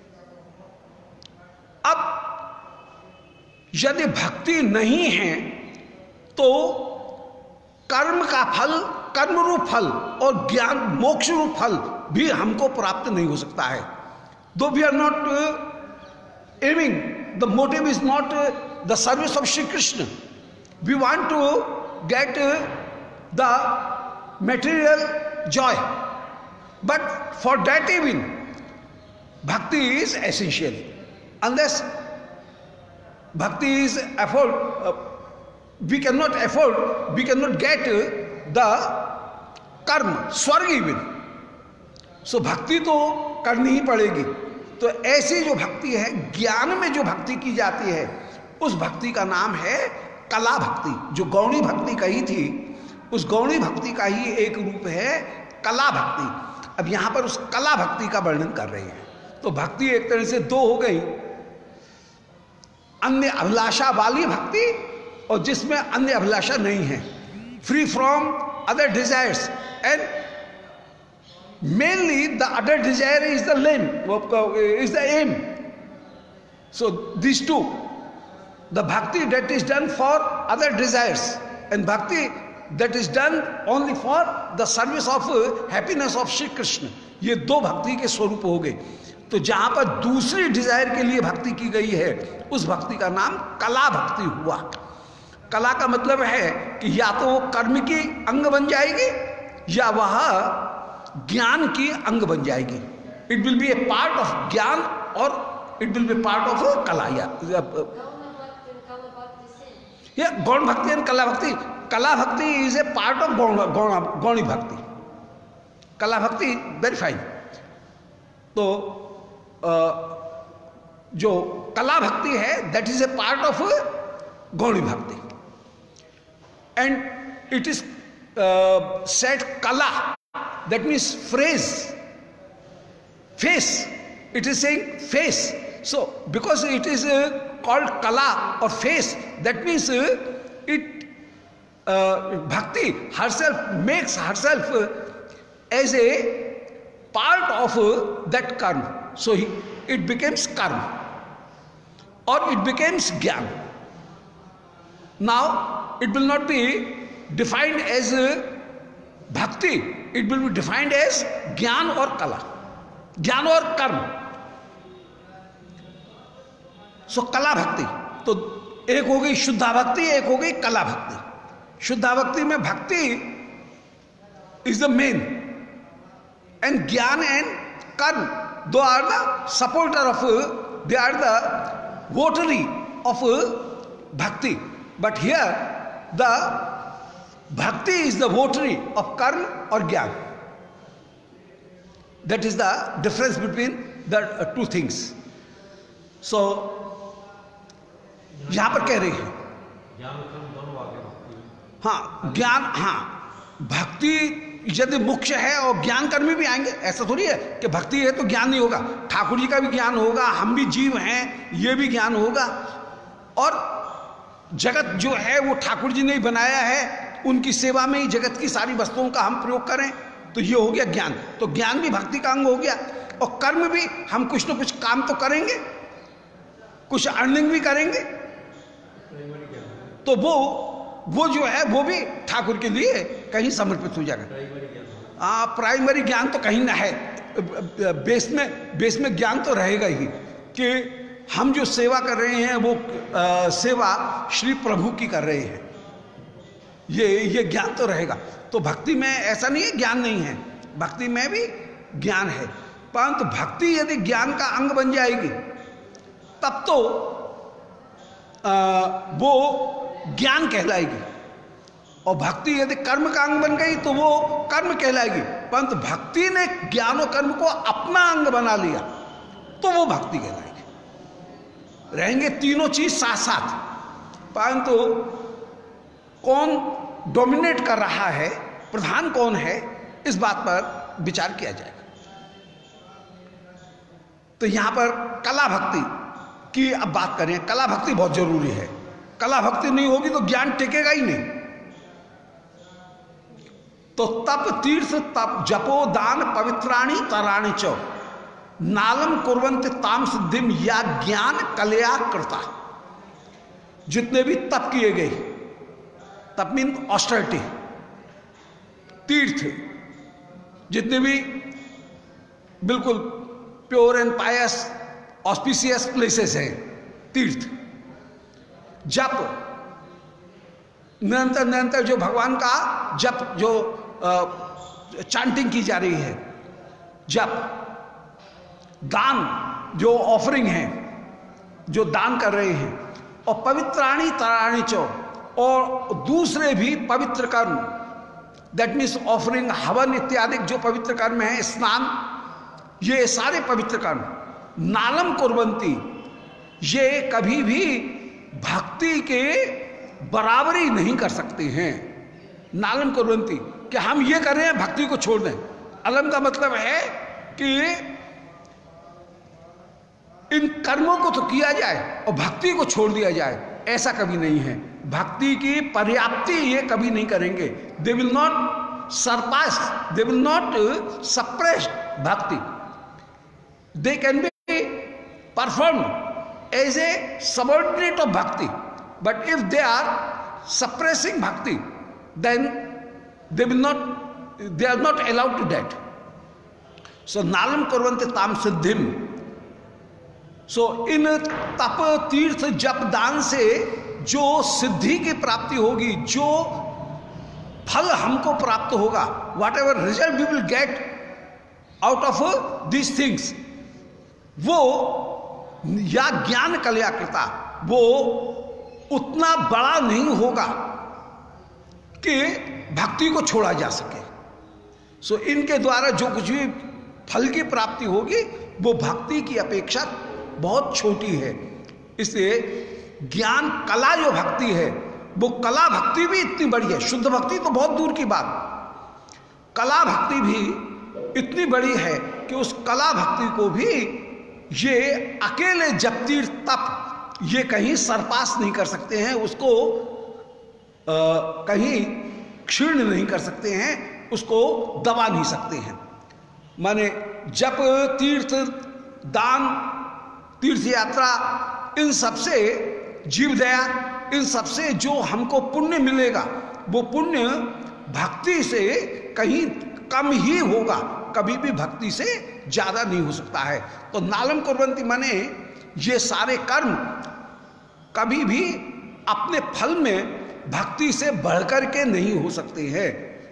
अब यदि भक्ति नहीं है तो कर्म का फल, कर्म रूप फल और ज्ञान मोक्ष रूप फल भी हमको प्राप्त नहीं हो सकता है। Though we are not aiming, the motive is not the service of Shri Krishna, we want to get the material joy, but for that even bhakti is essential. Unless bhakti is afford, we cannot afford, we cannot get the karma, swarg even. So bhakti तो करनी ही पड़ेगी। तो ऐसी जो भक्ति है, ज्ञान में जो भक्ति की जाती है, उस भक्ति का नाम है कला भक्ति। जो गौणी भक्ति कही थी, उस गौणी भक्ति का ही एक रूप है कला भक्ति। अब यहां पर उस कला भक्ति का वर्णन कर रहे हैं। तो भक्ति एक तरह से दो हो गई, अन्य अभिलाषा वाली भक्ति और जिसमें अन्य अभिलाषा नहीं है, free from other desires, and mainly the other desire is the lame, is the aim. So this too, the भक्ति that is done for other desires and भक्ति that is done only for the service of happiness of Shri Krishna, ये दो भक्ति के स्वरूप हो गए। तो जहां पर दूसरी डिजायर के लिए भक्ति की गई है, उस भक्ति का नाम कला भक्ति हुआ। कला का मतलब है कि या तो वो कर्म की अंग बन जाएगी या वह ज्ञान की अंग बन जाएगी। It will be a part of ज्ञान और it will be part of कला। या गौण भक्ति एंड कला भक्ति, कला भक्ति इज ए पार्ट ऑफ गौणी भक्ति, कला भक्ति वेरी फाइन। तो जो कला भक्ति है that is a part of गौणी भक्ति, एंड इट इज सेट कला, that means phrase, phase, it is saying phase. So because it is called kala or face, that means it bhakti herself makes herself as a part of that karma, so it becomes karma or it becomes jnana. Now it will not be defined as bhakti, it will be defined as jnana or kala, jnana or karma। So कला भक्ति तो एक हो गई शुद्धा भक्ति, एक हो गई कला भक्ति। शुद्धा भक्ति में bhakti is the main and gyan and karma two are the supporter of, they are the votary of bhakti. But here the bhakti is the votary of karma और gyan. That is the difference between the two things. सो यहां पर कह रही है हाँ ज्ञान, हाँ भक्ति यदि मुख्य है और ज्ञान कर्मी भी आएंगे, ऐसा थोड़ी है कि भक्ति है तो ज्ञान नहीं होगा। ठाकुर जी का भी ज्ञान होगा, हम भी जीव हैं, ये भी ज्ञान होगा। और जगत जो है वो ठाकुर जी ने ही बनाया है, उनकी सेवा में ही जगत की सारी वस्तुओं का हम प्रयोग करें, तो ये हो गया ज्ञान। तो ज्ञान भी भक्ति का अंग हो गया। और कर्म भी हम कुछ ना कुछ काम तो करेंगे, कुछ अर्निंग भी करेंगे, तो वो जो है वो भी ठाकुर के लिए कहीं समर्पित हो जाएगा। प्राइमरी ज्ञान तो कहीं ना है, बेस में ज्ञान तो रहेगा ही कि हम जो सेवा कर रहे हैं वो सेवा श्री प्रभु की कर रहे हैं। ये ज्ञान तो रहेगा। तो भक्ति में ऐसा नहीं है ज्ञान नहीं है, भक्ति में भी ज्ञान है, परंतु भक्ति यदि ज्ञान का अंग बन जाएगी तब तो वो ज्ञान कहलाएगी, और भक्ति यदि कर्म का अंग बन गई तो वो कर्म कहलाएगी। परंतु भक्ति ने ज्ञान और कर्म को अपना अंग बना लिया तो वो भक्ति कहलाएगी। रहेंगे तीनों चीज साथ साथ, परंतु कौन डोमिनेट कर रहा है, प्रधान कौन है, इस बात पर विचार किया जाएगा। तो यहां पर कला भक्ति की अब बात करें। कला भक्ति बहुत जरूरी है, कला भक्ति नहीं होगी तो ज्ञान टिकेगा ही नहीं। तो तप तीर्थ तप जपो दान पवित्राणी तराणी च नालम कुर्वन्त ताम सिद्धिम या ज्ञान कलया कृता। जितने भी तप किए गए, तप मीन ऑस्टरिटी, तीर्थ, जितने भी बिल्कुल pure and pious auspicious places हैं, तीर्थ, जप, निरंतर निरंतर जो भगवान का जप, जो चांटिंग की जा रही है, जप, दान, जो ऑफरिंग है, जो दान कर रहे हैं, और पवित्राणी तराणी चो, और दूसरे भी पवित्र कर्म, दैट मीन्स ऑफरिंग, हवन इत्यादि जो पवित्र कर्म है, स्नान, ये सारे पवित्र कर्म नालम कुर्वन्ति, ये कभी भी भक्ति के बराबरी नहीं कर सकते हैं। नालम कुर्वन्ति कि हम ये कर रहे हैं भक्ति को छोड़ दें। अलम का मतलब है कि इन कर्मों को तो किया जाए और भक्ति को छोड़ दिया जाए, ऐसा कभी नहीं है। भक्ति की पर्याप्ति ये कभी नहीं करेंगे। They will not surpass, they will not suppress bhakti. They can be performed as a subordinate of bhakti, but if they are suppressing bhakti then they will not, they are not allowed to that. So nalam kurvante tam siddhim. So in tap tirth जप दान से जो सिद्धि की प्राप्ति होगी, जो फल हमको प्राप्त होगा, whatever result we will get out of these things, वो या ज्ञान कल्याकृता, वो उतना बड़ा नहीं होगा कि भक्ति को छोड़ा जा सके। सो इनके द्वारा जो कुछ भी फल की प्राप्ति होगी वो भक्ति की अपेक्षा बहुत छोटी है। इसलिए ज्ञान कला जो भक्ति है, वो कला भक्ति भी इतनी बड़ी है। शुद्ध भक्ति तो बहुत दूर की बात, कला भक्ति भी इतनी बड़ी है कि उस कला भक्ति को भी ये अकेले जप तीर्थ तप ये कहीं सरपास नहीं कर सकते हैं, उसको कहीं क्षीण नहीं कर सकते हैं, उसको दबा नहीं सकते हैं। माने जप तीर्थ दान तीर्थ यात्रा, इन सबसे जीव दया, इन सबसे जो हमको पुण्य मिलेगा वो पुण्य भक्ति से कहीं कम ही होगा, कभी भी भक्ति से ज्यादा नहीं हो सकता है। तो नालम कुर्वन्ति माने ये सारे कर्म कभी भी अपने फल में भक्ति से बढ़कर के नहीं हो सकते हैं।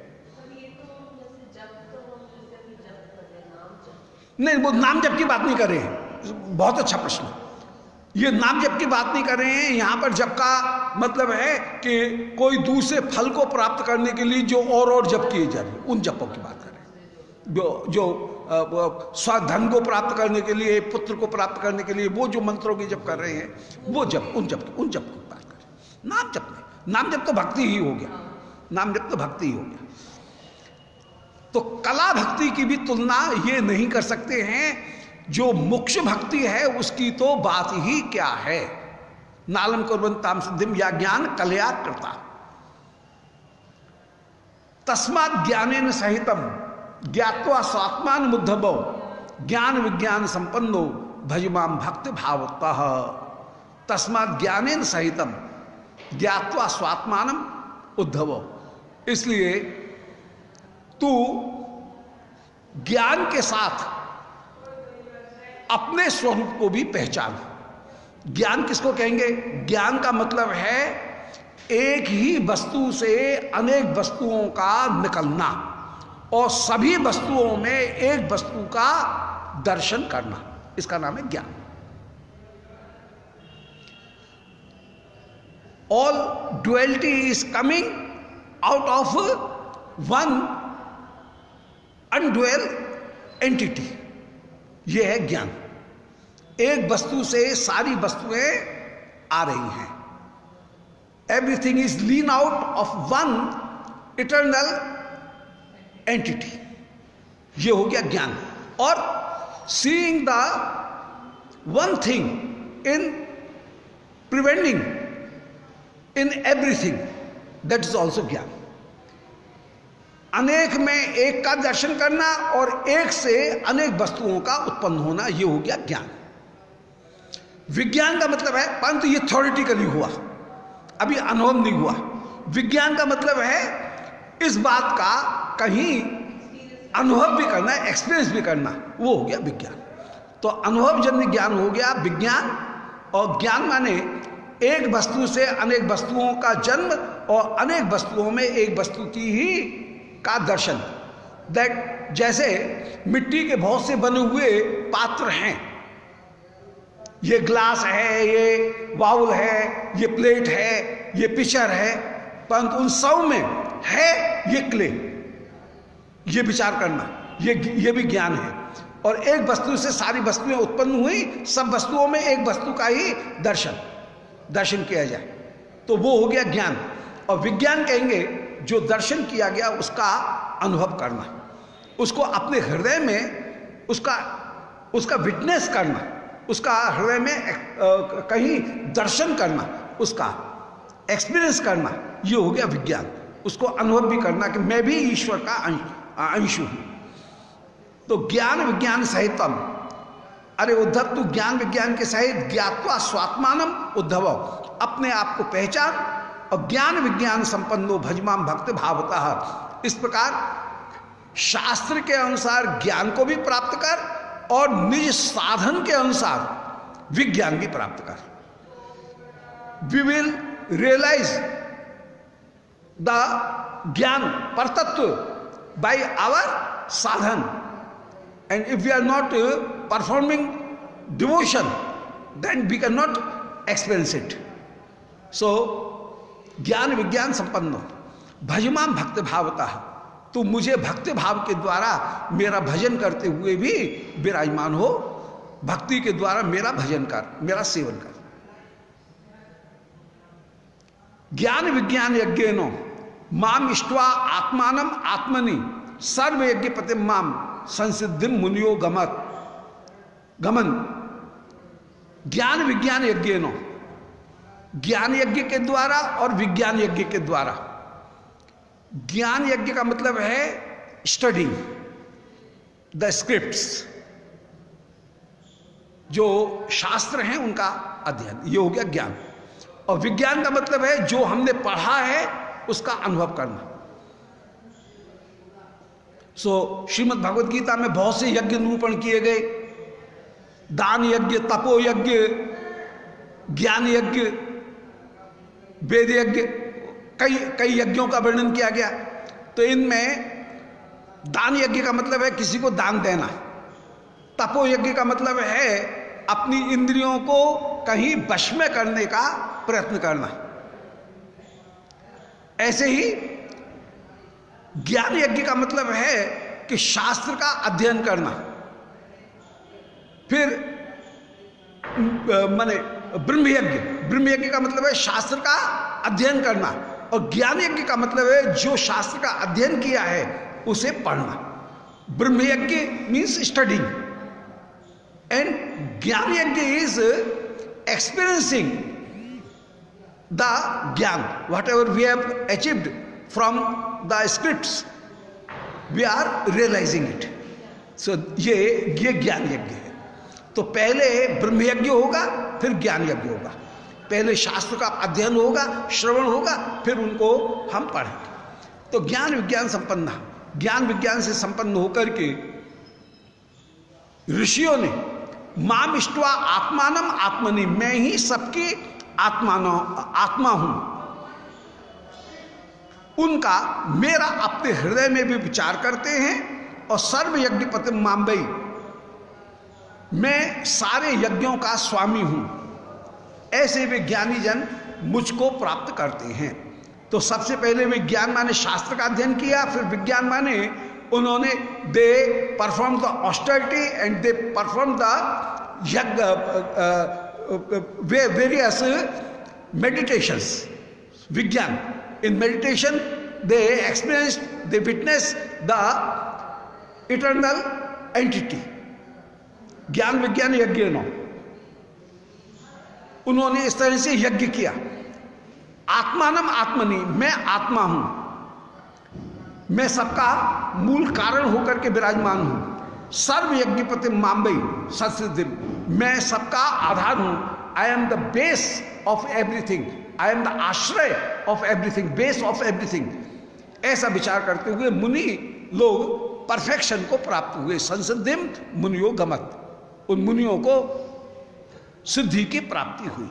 नहीं, वो नाम जप की बात नहीं कर रहे हैं। बहुत अच्छा प्रश्न। ये नाम जप की बात नहीं कर रहे हैं। यहां पर जप का मतलब है कि कोई दूसरे फल को प्राप्त करने के लिए जो और जप किए जा रहे हैं, उन जपों की बात कर रहे हैं। जो स्वधन को प्राप्त करने के लिए, पुत्र को प्राप्त करने के लिए वो जो मंत्रों की जप कर रहे हैं, वो जप, उन जप की बात कर रहे हैं। नाम जप नहीं, नाम जप तो भक्ति ही हो गया, नाम जप तो भक्ति ही हो गया। तो कला भक्ति की भी तुलना ये नहीं कर सकते हैं। जो मोक्ष भक्ति है उसकी तो बात ही क्या है। नालम कुर्वन्ताम सिद्धिम या ज्ञान कलया कृता। तस्मात् ज्ञानेन सहितम ज्ञात्वा स्वात्मान मुद्धवो ज्ञान विज्ञान संपन्नो भजमाम भक्ति भावतः। तस्मात् ज्ञानेन सहितम ज्ञात्वा स्वात्मानम उद्धवो। इसलिए तू ज्ञान के साथ अपने स्वरूप को भी पहचान। ज्ञान किसको कहेंगे? ज्ञान का मतलब है एक ही वस्तु से अनेक वस्तुओं का निकलना और सभी वस्तुओं में एक वस्तु का दर्शन करना, इसका नाम है ज्ञान। All duality is coming out of one undwell entity, यह है ज्ञान। एक वस्तु से सारी वस्तुएं आ रही हैं। एवरीथिंग इज लीन out of one eternal entity, ये हो गया ज्ञान। और seeing the one thing in preventing in everything, that is also ज्ञान। अनेक में एक का दर्शन करना और एक से अनेक वस्तुओं का उत्पन्न होना, यह हो गया ज्ञान। विज्ञान का मतलब है, परंतु ये थ्योरेटिकली हुआ, अभी अनुभव नहीं हुआ। विज्ञान का मतलब है इस बात का कहीं अनुभव भी करना, एक्सपीरियंस भी करना, वो हो गया विज्ञान। तो अनुभवजन्य ज्ञान हो गया विज्ञान। और ज्ञान माने एक वस्तु से अनेक वस्तुओं का जन्म और अनेक वस्तुओं में एक वस्तु की ही का दर्शन। दैट जैसे मिट्टी के बहुत से बने हुए पात्र हैं, ये ग्लास है, ये बाउल है, ये प्लेट है, ये पिचर है, परंतु उन सब में है ये क्ले, ये विचार करना, ये भी ज्ञान है। और एक वस्तु से सारी वस्तुएं उत्पन्न हुई, सब वस्तुओं में एक वस्तु का ही दर्शन किया जाए, तो वो हो गया ज्ञान। और विज्ञान कहेंगे जो दर्शन किया गया उसका अनुभव करना, उसको अपने हृदय में उसका विटनेस करना, उसका हृदय में कहीं दर्शन करना, उसका एक्सपीरियंस करना, ये हो गया विज्ञान। उसको अनुभव भी करना कि मैं भी ईश्वर का अंश हूं। तो ज्ञान विज्ञान सहितम, अरे उद्धव तू ज्ञान विज्ञान के सहित ज्ञात्वा स्वात्मानम उद्धव, अपने आप को पहचान और ज्ञान विज्ञान संपन्नो भजमाम भक्त भावतः। इस प्रकार शास्त्र के अनुसार ज्ञान को भी प्राप्त कर और निज साधन के अनुसार विज्ञान भी प्राप्त कर। We will realise the gyan paratattva by our sadhan, and if we are not performing devotion then we can not experience it. So ज्ञान विज्ञान संपन्नो भजमाम भक्त भावतः, तू मुझे भक्ति भाव के द्वारा मेरा भजन करते हुए भी विराजमान हो, भक्ति के द्वारा मेरा भजन कर, मेरा सेवन कर। ज्ञान विज्ञान यज्ञेनो माम इष्ट्वा आत्मानम आत्मनि सर्व यज्ञ पतिम माम संसिद्धिम मुनियो गमन। ज्ञान विज्ञान यज्ञेनो, ज्ञान यज्ञ के द्वारा और विज्ञान यज्ञ के द्वारा। ज्ञान यज्ञ का मतलब है स्टडिंग द स्क्रिप्ट्स, जो शास्त्र हैं उनका अध्ययन, ये हो गया ज्ञान। और विज्ञान का मतलब है जो हमने पढ़ा है उसका अनुभव करना। सो श्रीमद् भगवद गीता में बहुत से यज्ञ निरूपण किए गए, दान यज्ञ, तपो यज्ञ, ज्ञान यज्ञ, वेद यज्ञ, कई यज्ञों का वर्णन किया गया। तो इनमें दान यज्ञ का मतलब है किसी को दान देना, तपो यज्ञ का मतलब है अपनी इंद्रियों को कहीं वश में करने का प्रयत्न करना। ऐसे ही ज्ञान यज्ञ का मतलब है कि शास्त्र का अध्ययन करना। फिर माने ब्रह्म यज्ञ का मतलब है शास्त्र का अध्ययन करना, और ज्ञान यज्ञ का मतलब है जो शास्त्र का अध्ययन किया है उसे पढ़ना। ब्रह्म यज्ञ means studying and gyan yagya is experiencing the gyan, whatever we have achieved from the scripts we are realising it. सो ये ज्ञान यज्ञ है। तो पहले ब्रह्म यज्ञ होगा, फिर ज्ञान यज्ञ होगा। पहले शास्त्र का अध्ययन होगा, श्रवण होगा, फिर उनको हम पढ़ेंगे। तो ज्ञान विज्ञान संपन्न, ज्ञान विज्ञान से संपन्न होकर के ऋषियों ने माम इष्ट्वा आत्मानम आत्मनि, मैं ही सबकी आत्मा हूं, उनका मेरा अपने हृदय में भी विचार करते हैं और सर्व यज्ञपति मांबई, मैं सारे यज्ञों का स्वामी हूं, ऐसे विज्ञानी जन मुझको प्राप्त करते हैं। तो सबसे पहले विज्ञान माने शास्त्र का अध्ययन किया, फिर विज्ञान माने उन्होंने they perform the austerity and they perform the yagya various meditations. Vigyan in meditation they experience, they witness the eternal entity. ज्ञान विज्ञान यज्ञ नो, उन्होंने इस तरह से यज्ञ किया। आत्मानम आत्मनि, मैं आत्मा हूं, मैं सबका मूल कारण होकर के विराजमान हूं। सर्व यज्ञपति मांबई सत्सिद्धि, मैं सबका आधार हूं। I am the base of everything, I am the ashray of everything, base of everything. ऐसा विचार करते हुए मुनि लोग परफेक्शन को प्राप्त हुए। संसिद्धिम मुनियो गमत, उन मुनियों को सिद्धि की प्राप्ति हुई।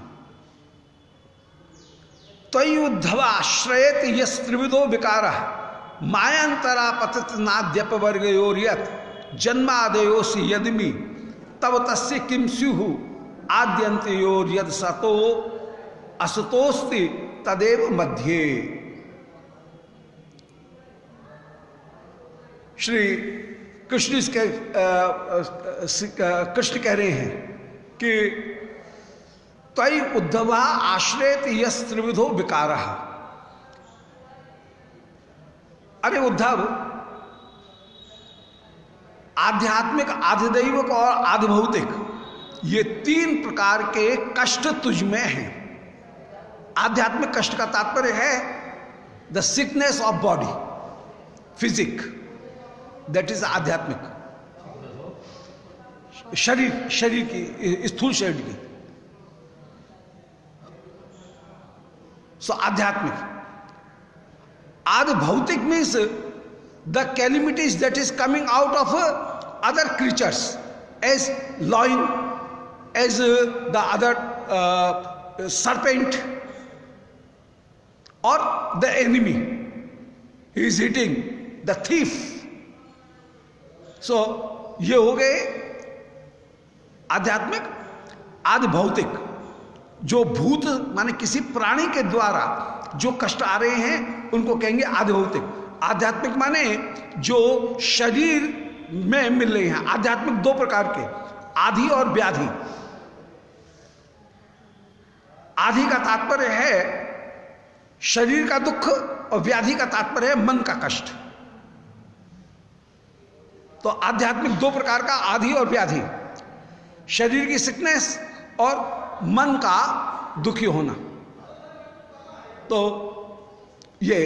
त्वयि उद्धवाश्रयेत यस्त्रिविधो विकारः मायांतरा पतित नाद्यपवर्गयोर्यत् जन्मादयोसि यदमि तव तस्य किम स्युः आद्यन्तयोर्यद् सतो असतोस्ति तदेव मध्ये। श्री कृष्ण कह रहे हैं कि त्वयि उद्धवा आश्रयत यस्त्रिविधो विकारः। अरे उद्धव, आध्यात्मिक, आधिदैविक और आधिभौतिक, ये तीन प्रकार के कष्ट तुझ में हैं। आध्यात्मिक कष्ट का तात्पर्य है the sickness of body, physique, that is adhyatmik. शरीर की, स्थूल शरीर की, सो adhyatmik. Adi bhautik means the calamities that is coming out of other creatures as lion, as the other serpent or the enemy he is hitting, the thief. So ये हो गए आध्यात्मिक। आदि भौतिक, जो भूत माने किसी प्राणी के द्वारा जो कष्ट आ रहे हैं उनको कहेंगे आदि भौतिक। आध्यात्मिक माने जो शरीर में मिल रहे हैं। आध्यात्मिक दो प्रकार के, आधि और व्याधि। आधि का तात्पर्य है शरीर का दुख और व्याधि का तात्पर्य है मन का कष्ट। तो आध्यात्मिक दो प्रकार का, आधि और व्याधि, शरीर की सिकनेस और मन का दुखी होना। तो ये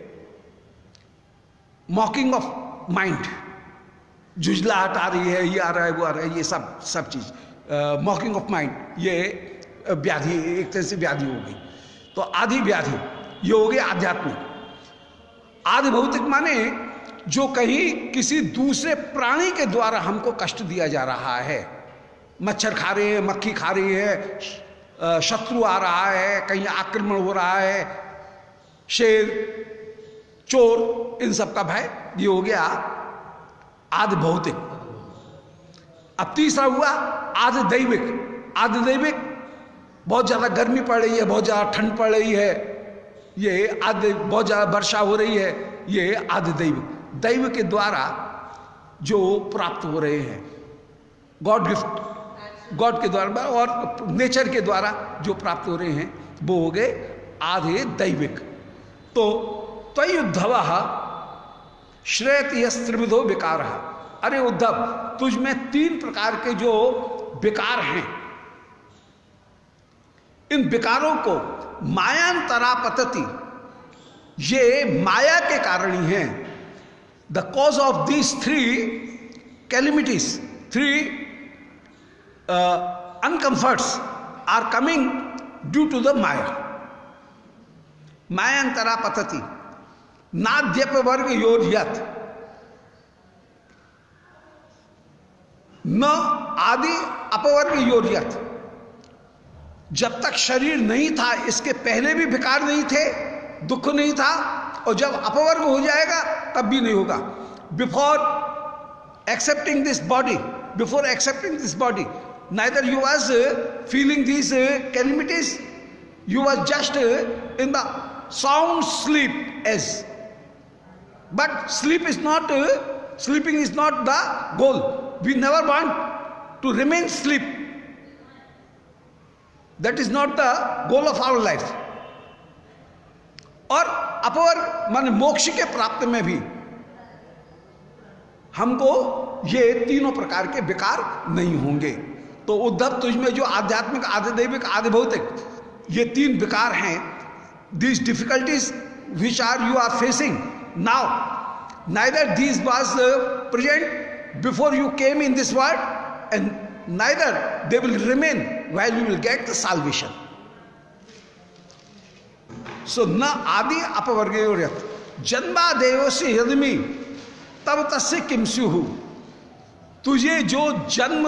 मॉकिंग ऑफ माइंड, झुंझलाहट आ रही है, ये आ रहा है, वो आ रहा है, ये सब चीज मॉकिंग ऑफ माइंड, ये व्याधि, एक तरह से व्याधि हो गई। तो आदि व्याधि ये हो गई आध्यात्मिक। आदि भौतिक माने जो कहीं किसी दूसरे प्राणी के द्वारा हमको कष्ट दिया जा रहा है। मच्छर खा रहे हैं, मक्खी खा रही है, शत्रु आ रहा है, कहीं आक्रमण हो रहा है, शेर, चोर, इन सब का भय, ये हो गया आदि भौतिक। अब तीसरा हुआ आदि दैविक। आदि दैविक, बहुत ज्यादा गर्मी पड़ रही है, बहुत ज्यादा ठंड पड़ रही है, ये आदि, बहुत ज्यादा वर्षा हो रही है, ये आदि दैविक। दैव के द्वारा जो प्राप्त हो रहे हैं, गॉड गिफ्ट, गॉड के द्वारा और नेचर के द्वारा जो प्राप्त हो रहे हैं, वो हो गए आधे दैविक। तो त्वयि उद्धव श्रेयत यस्त्रिविधो विकार। अरे उद्धव, तुझ में तीन प्रकार के जो विकार हैं, इन विकारों को मायांतरा पतति, ये माया के कारण ही हैं। The cause of these three calamities, three uncomforts are coming due to the maya. मायांतरा पतति नाद्यप वर्ग योर्यत, न आदि अपवर्ग योर्यत। जब तक शरीर नहीं था, इसके पहले भी विकार नहीं थे, दुख नहीं था, और जब अपवर्ग हो जाएगा तब भी नहीं होगा। Before accepting this body neither you was feeling these calamities, you was just in the sound sleep as, but sleeping is not the goal. We never want to remain asleep. That is not the goal of our life. और अपवर्ग माने मोक्ष के प्राप्त में भी हमको ये तीनों प्रकार के विकार नहीं होंगे। तो उद्धव तुझमें जो आध्यात्मिक, आधिदैविक, आधिभौतिक ये तीन विकार हैं, these difficulties which you are facing now, neither these was present before you came in this world, and neither they will remain while you will get the salvation. So na adi अपवर्गयोर्यत् जन्मादेवस्य यदमि तब तस्य किम स्युः। तुझे जो जन्म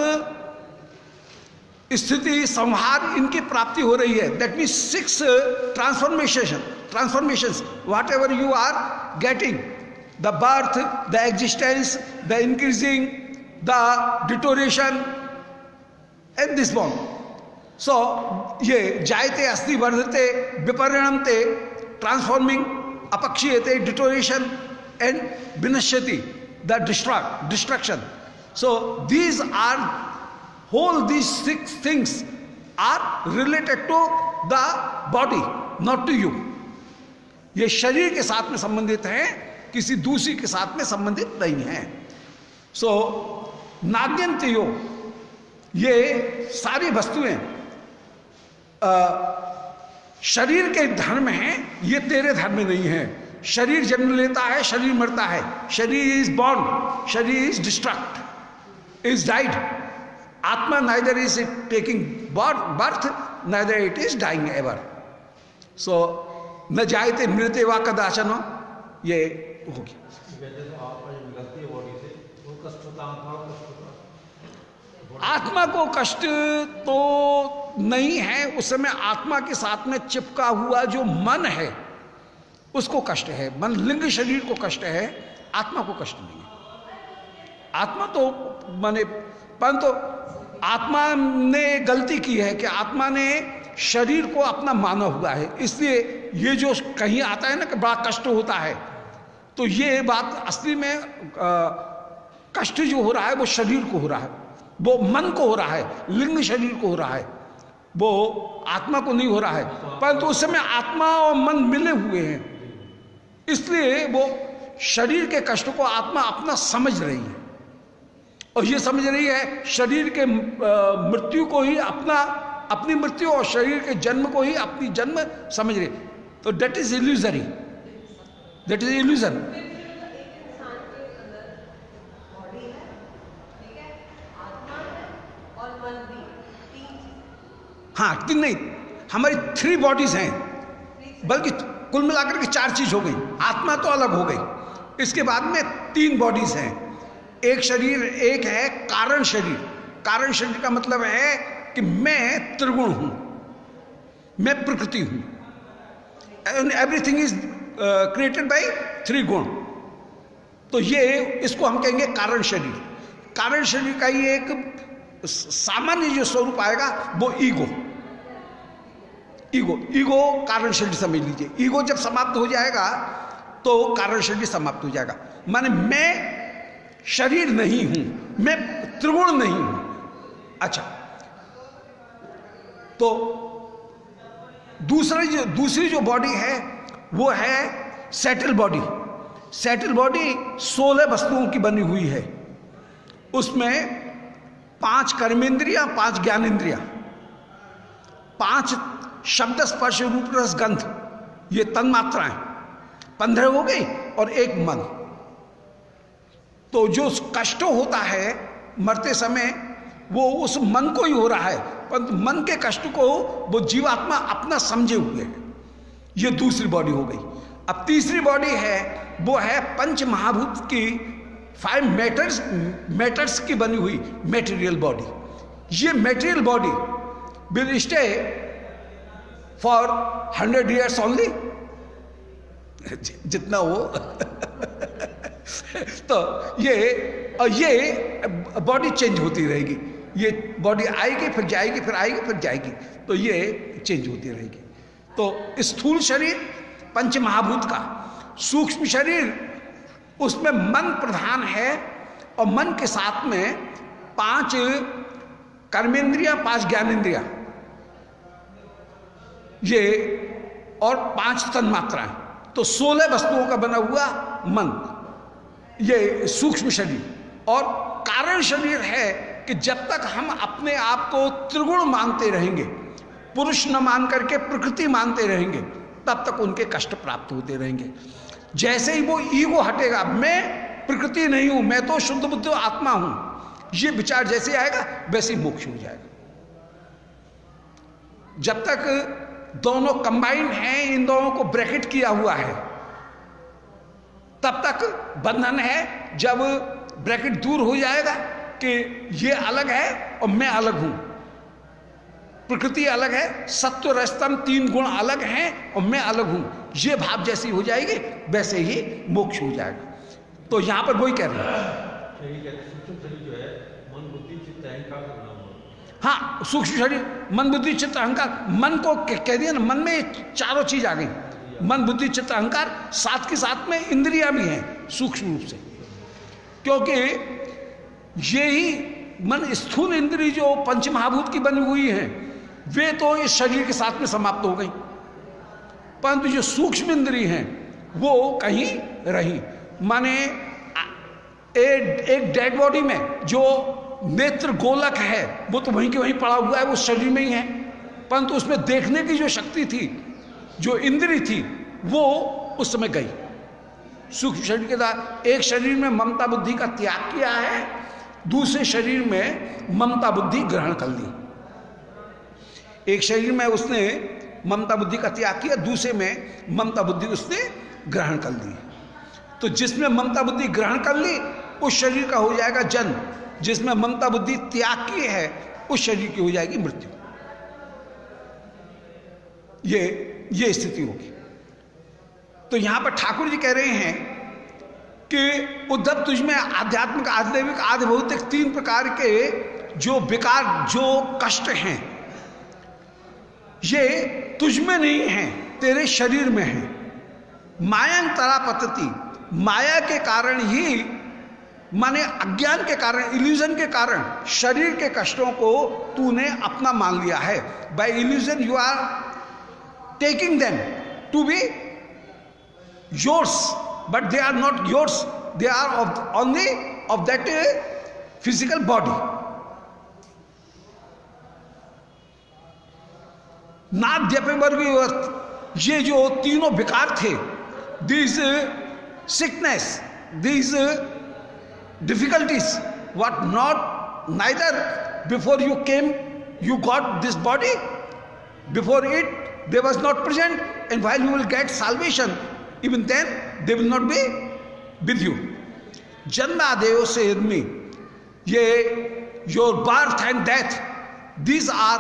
स्थिति संहार इनकी प्राप्ति हो रही है, that means 6 transformations whatever you are getting, the birth, the existence, the increasing, the deterioration and this one. सो ये जायते, अस्ति, वर्धते, विपरिणमते, ट्रांसफॉर्मिंग, अपक्षीयते, डिटोरेशन एंड विनश्यति, the destruction. So these are whole these 6 things are related to the body, not to you. ये शरीर के साथ में संबंधित हैं, किसी दूसरी के साथ में संबंधित नहीं है। सो नाद्यन्त्यो, ये सारी वस्तुएं शरीर के धर्म हैं, ये तेरे धर्म में नहीं है। शरीर जन्म लेता है, शरीर मरता है, sharir is born, sharir is destruct, is died. Atma neither is it taking birth, neither it is dying ever. So न जायते मृते वा कदाचन, ये होगी। आत्मा को कष्ट तो नहीं है, उस समय आत्मा के साथ में चिपका हुआ जो मन है उसको कष्ट है। मन लिंग शरीर को कष्ट है, आत्मा को कष्ट नहीं है। आत्मा तो माने, परंतु आत्मा ने गलती की है कि आत्मा ने शरीर को अपना माना हुआ है, इसलिए ये जो कहीं आता है ना कि बड़ा कष्ट होता है, तो ये बात असली में कष्ट जो हो रहा है वो शरीर को हो रहा है, वो मन को हो रहा है, लिंग शरीर को हो रहा है, वो आत्मा को नहीं हो रहा है। परंतु उस समय आत्मा और मन मिले हुए हैं, इसलिए वो शरीर के कष्ट को आत्मा अपना समझ रही है, और ये समझ रही है शरीर के मृत्यु को ही अपनी मृत्यु, और शरीर के जन्म को ही अपनी जन्म समझ रही। तो that is illusory, that is illusion. हाँ, तीन नहीं, हमारी 3 बॉडीज हैं, बल्कि कुल मिलाकर के 4 चीज हो गई। आत्मा तो अलग हो गई, इसके बाद में 3 बॉडीज हैं। एक शरीर, एक है कारण शरीर। कारण शरीर का मतलब है कि मैं त्रिगुण हूं, मैं प्रकृति हूं, and everything is created by 3 gun. तो ये इसको हम कहेंगे कारण शरीर। कारण शरीर का ही एक सामान्य जो स्वरूप आएगा वो ईगो कारण शरीर समझ लीजिए। ईगो जब समाप्त हो जाएगा तो कारण शरीर समाप्त हो जाएगा। माने मैं शरीर नहीं हूं, मैं त्रिगुण नहीं हूं। अच्छा, तो दूसरी जो बॉडी है वो है सेटल बॉडी। सेटल बॉडी 16 वस्तुओं की बनी हुई है। उसमें 5 कर्मेंद्रियां, 5 ज्ञानेंद्रियां, 5 शब्द, स्पर्श, रूप, रस, गंध, ये तन्मात्राएं 15 हो गई, और 1 मन। तो जो कष्ट होता है मरते समय वो उस मन को ही हो रहा है, परंतु मन के कष्ट को वो जीवात्मा अपना समझे हुए है। ये दूसरी बॉडी हो गई। अब तीसरी बॉडी है, वो है पंच महाभूत की 5 मैटर्स की बनी हुई मेटेरियल बॉडी। ये material body will stay for 100 years only, जितना वो तो ये बॉडी चेंज होती रहेगी, ये बॉडी आएगी फिर जाएगी, फिर आएगी फिर जाएगी, तो ये चेंज होती रहेगी। तो स्थूल शरीर पंच महाभूत का, सूक्ष्म शरीर उसमें मन प्रधान है, और मन के साथ में 5 कर्मेंद्रियां, 5 ज्ञानेंद्रियां, ये और 5 तन्मात्राएं, तो 16 वस्तुओं का बना हुआ मन, ये सूक्ष्म शरीर। और कारण शरीर है कि जब तक हम अपने आप को त्रिगुण मानते रहेंगे, पुरुष न मान करके प्रकृति मानते रहेंगे, तब तक उनके कष्ट प्राप्त होते रहेंगे। जैसे ही वो ईगो हटेगा, मैं प्रकृति नहीं हूं, मैं तो शुद्ध बुद्ध आत्मा हूं, ये विचार जैसे आएगा वैसे ही मोक्ष हो जाएगा। जब तक दोनों कंबाइंड हैं, इन दोनों को ब्रैकेट किया हुआ है, तब तक बंधन है। जब ब्रैकेट दूर हो जाएगा कि ये अलग है और मैं अलग हूं, प्रकृति अलग है, सत्व रजतम 3 गुण अलग हैं और मैं अलग हूं, ये भाव जैसी हो जाएगी वैसे ही मोक्ष हो जाएगा। तो यहां पर वही कह रहे हैं, हाँ सूक्ष्म शरीर मन बुद्धि चित्त अहंकार, मन को कह दिया ना, मन में चारों चीज आ गई, मन बुद्धि चित्त अहंकार, साथ के साथ में इंद्रियां भी हैं सूक्ष्म रूप से, क्योंकि ये ही मन स्थूल इंद्रिय जो पंच महाभूत की बनी हुई हैं, वे तो इस शरीर के साथ में समाप्त हो गई, परंतु जो सूक्ष्म इंद्रिय हैं वो कहीं रही। माने एक डेड बॉडी में जो नेत्र गोलक है वो तो वहीं के वहीं पड़ा हुआ है, वो शरीर में ही है, परंतु उसमें देखने की जो शक्ति थी, जो इंद्री थी, वो उस समय गई सूक्ष्म शरीर के साथ। एक शरीर में ममता बुद्धि का त्याग किया है, दूसरे शरीर में ममता बुद्धि ग्रहण कर ली। एक शरीर में उसने ममता बुद्धि का त्याग किया, दूसरे में ममता बुद्धि उसने ग्रहण कर ली। तो जिसमें ममता बुद्धि ग्रहण कर ली उस शरीर का हो जाएगा जन्म, जिसमें ममता बुद्धि त्याग की है उस शरीर की हो जाएगी मृत्यु। ये स्थिति होगी। तो यहां पर ठाकुर जी कह रहे हैं कि उद्धव तुझमें आध्यात्मिक, आध्यात्मिक, आदि भौतिक 3 प्रकार के जो विकार, जो कष्ट हैं, ये तुझमें नहीं है, तेरे शरीर में है। मायांतरा पतति, माया के कारण ही, माने अज्ञान के कारण, इल्यूजन के कारण शरीर के कष्टों को तूने अपना मान लिया है। By illusion you are taking them to be yours, but they are not yours, they are only of that physical body. नाद्यपि वर्ग, ये जो तीनों विकार थे, this sickness, this difficulties, what not, neither before you came you got this body, before it they was not present, and while you will get salvation, even then they will not be with you. Janmadeo se idmi, ye your birth and death, these are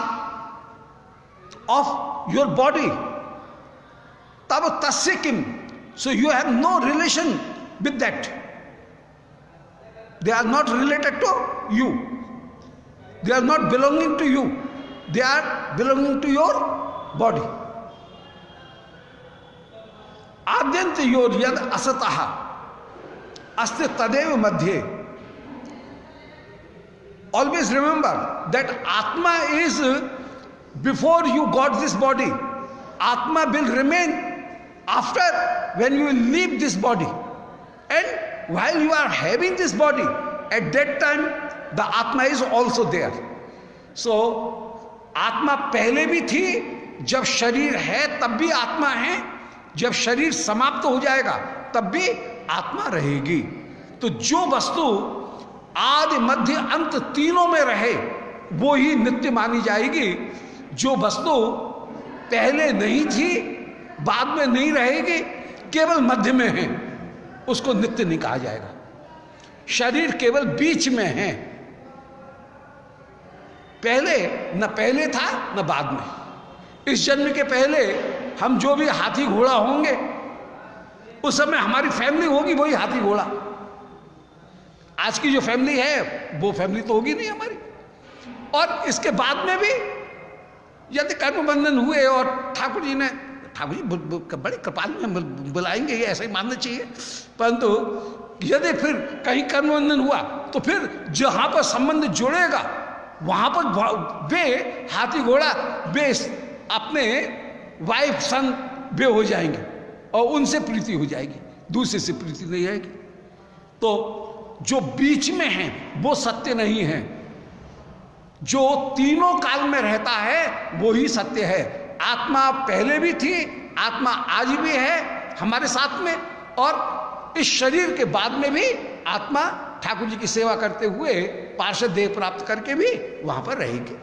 of your body, tab tasya kim, so you have no relation with that. They are not related to you, they are not belonging to you, they are belonging to your body. आद्यंत योर यद असतः अस्ति तदेव मध्ये. Always remember that Atma is, before you got this body, Atma will remain after, when you will leave this body, and while you are having this body, at that time the Atma is also there. So आत्मा पहले भी थी, जब शरीर है तब भी आत्मा है, जब शरीर समाप्त हो जाएगा तब भी आत्मा रहेगी। तो जो वस्तु आदि मध्य अंत तीनों में रहे वो ही नित्य मानी जाएगी। जो वस्तु पहले नहीं थी, बाद में नहीं रहेगी, केवल मध्य में है, उसको नित्य नहीं कहा जाएगा। शरीर केवल बीच में है, पहले न पहले था न बाद में। इस जन्म के पहले हम जो भी हाथी घोड़ा होंगे उस समय हमारी फैमिली होगी वही हाथी घोड़ा। आज की जो फैमिली है वो फैमिली तो होगी नहीं हमारी। और इसके बाद में भी यदि कर्म बंधन हुए और ठाकुर जी बड़े कृपालु में बुलाएंगे, ये ऐसा ही मानना चाहिए। परंतु यदि फिर कहीं कर्म बंधन हुआ तो फिर जहां पर संबंध जुड़ेगा वहां पर वे हाथी घोड़ा वे अपने वाइफ सन वे हो जाएंगे और उनसे प्रीति हो जाएगी, दूसरे से प्रीति नहीं आएगी। तो जो बीच में है वो सत्य नहीं है, जो तीनों काल में रहता है वो ही सत्य है। आत्मा पहले भी थी, आत्मा आज भी है हमारे साथ में, और इस शरीर के बाद में भी आत्मा ठाकुर जी की सेवा करते हुए पार्षद देह प्राप्त करके भी वहां पर रहेगी।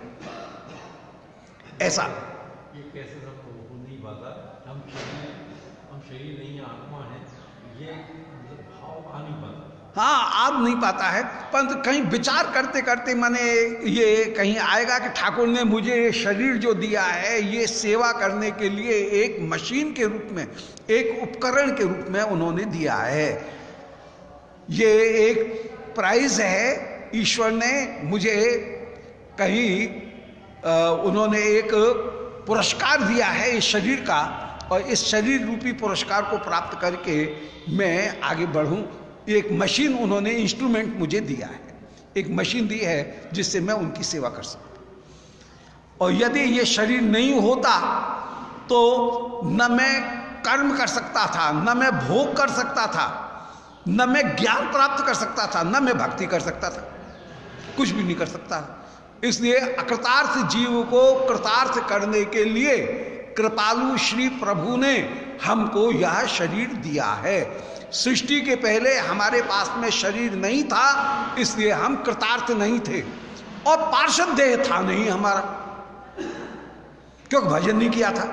ऐसा ये कैसे सब हो नहीं पाता? हम शरीर नहीं है, आत्मा है, ये भाव आ नहीं पाता। हाँ, आ नहीं पाता है, परंतु कहीं विचार करते करते माने ये कहीं आएगा कि ठाकुर ने मुझे शरीर जो दिया है ये सेवा करने के लिए एक मशीन के रूप में, एक उपकरण के रूप में उन्होंने दिया है। ये एक प्राइज है, ईश्वर ने मुझे कहीं उन्होंने एक पुरस्कार दिया है इस शरीर का, और इस शरीर रूपी पुरस्कार को प्राप्त करके मैं आगे बढ़ूं। एक मशीन उन्होंने, इंस्ट्रूमेंट मुझे दिया है, एक मशीन दी है जिससे मैं उनकी सेवा कर सकूं। और यदि ये शरीर नहीं होता तो न मैं कर्म कर सकता था, न मैं भोग कर सकता था, न मैं ज्ञान प्राप्त कर सकता था, न मैं भक्ति कर सकता था, कुछ भी नहीं कर सकता। इसलिए अकृतार्थ जीव को कृतार्थ करने के लिए कृपालु श्री प्रभु ने हमको यह शरीर दिया है। सृष्टि के पहले हमारे पास में शरीर नहीं था, इसलिए हम कृतार्थ नहीं थे, और पार्षद देह था नहीं हमारा, क्योंकि भजन नहीं किया था।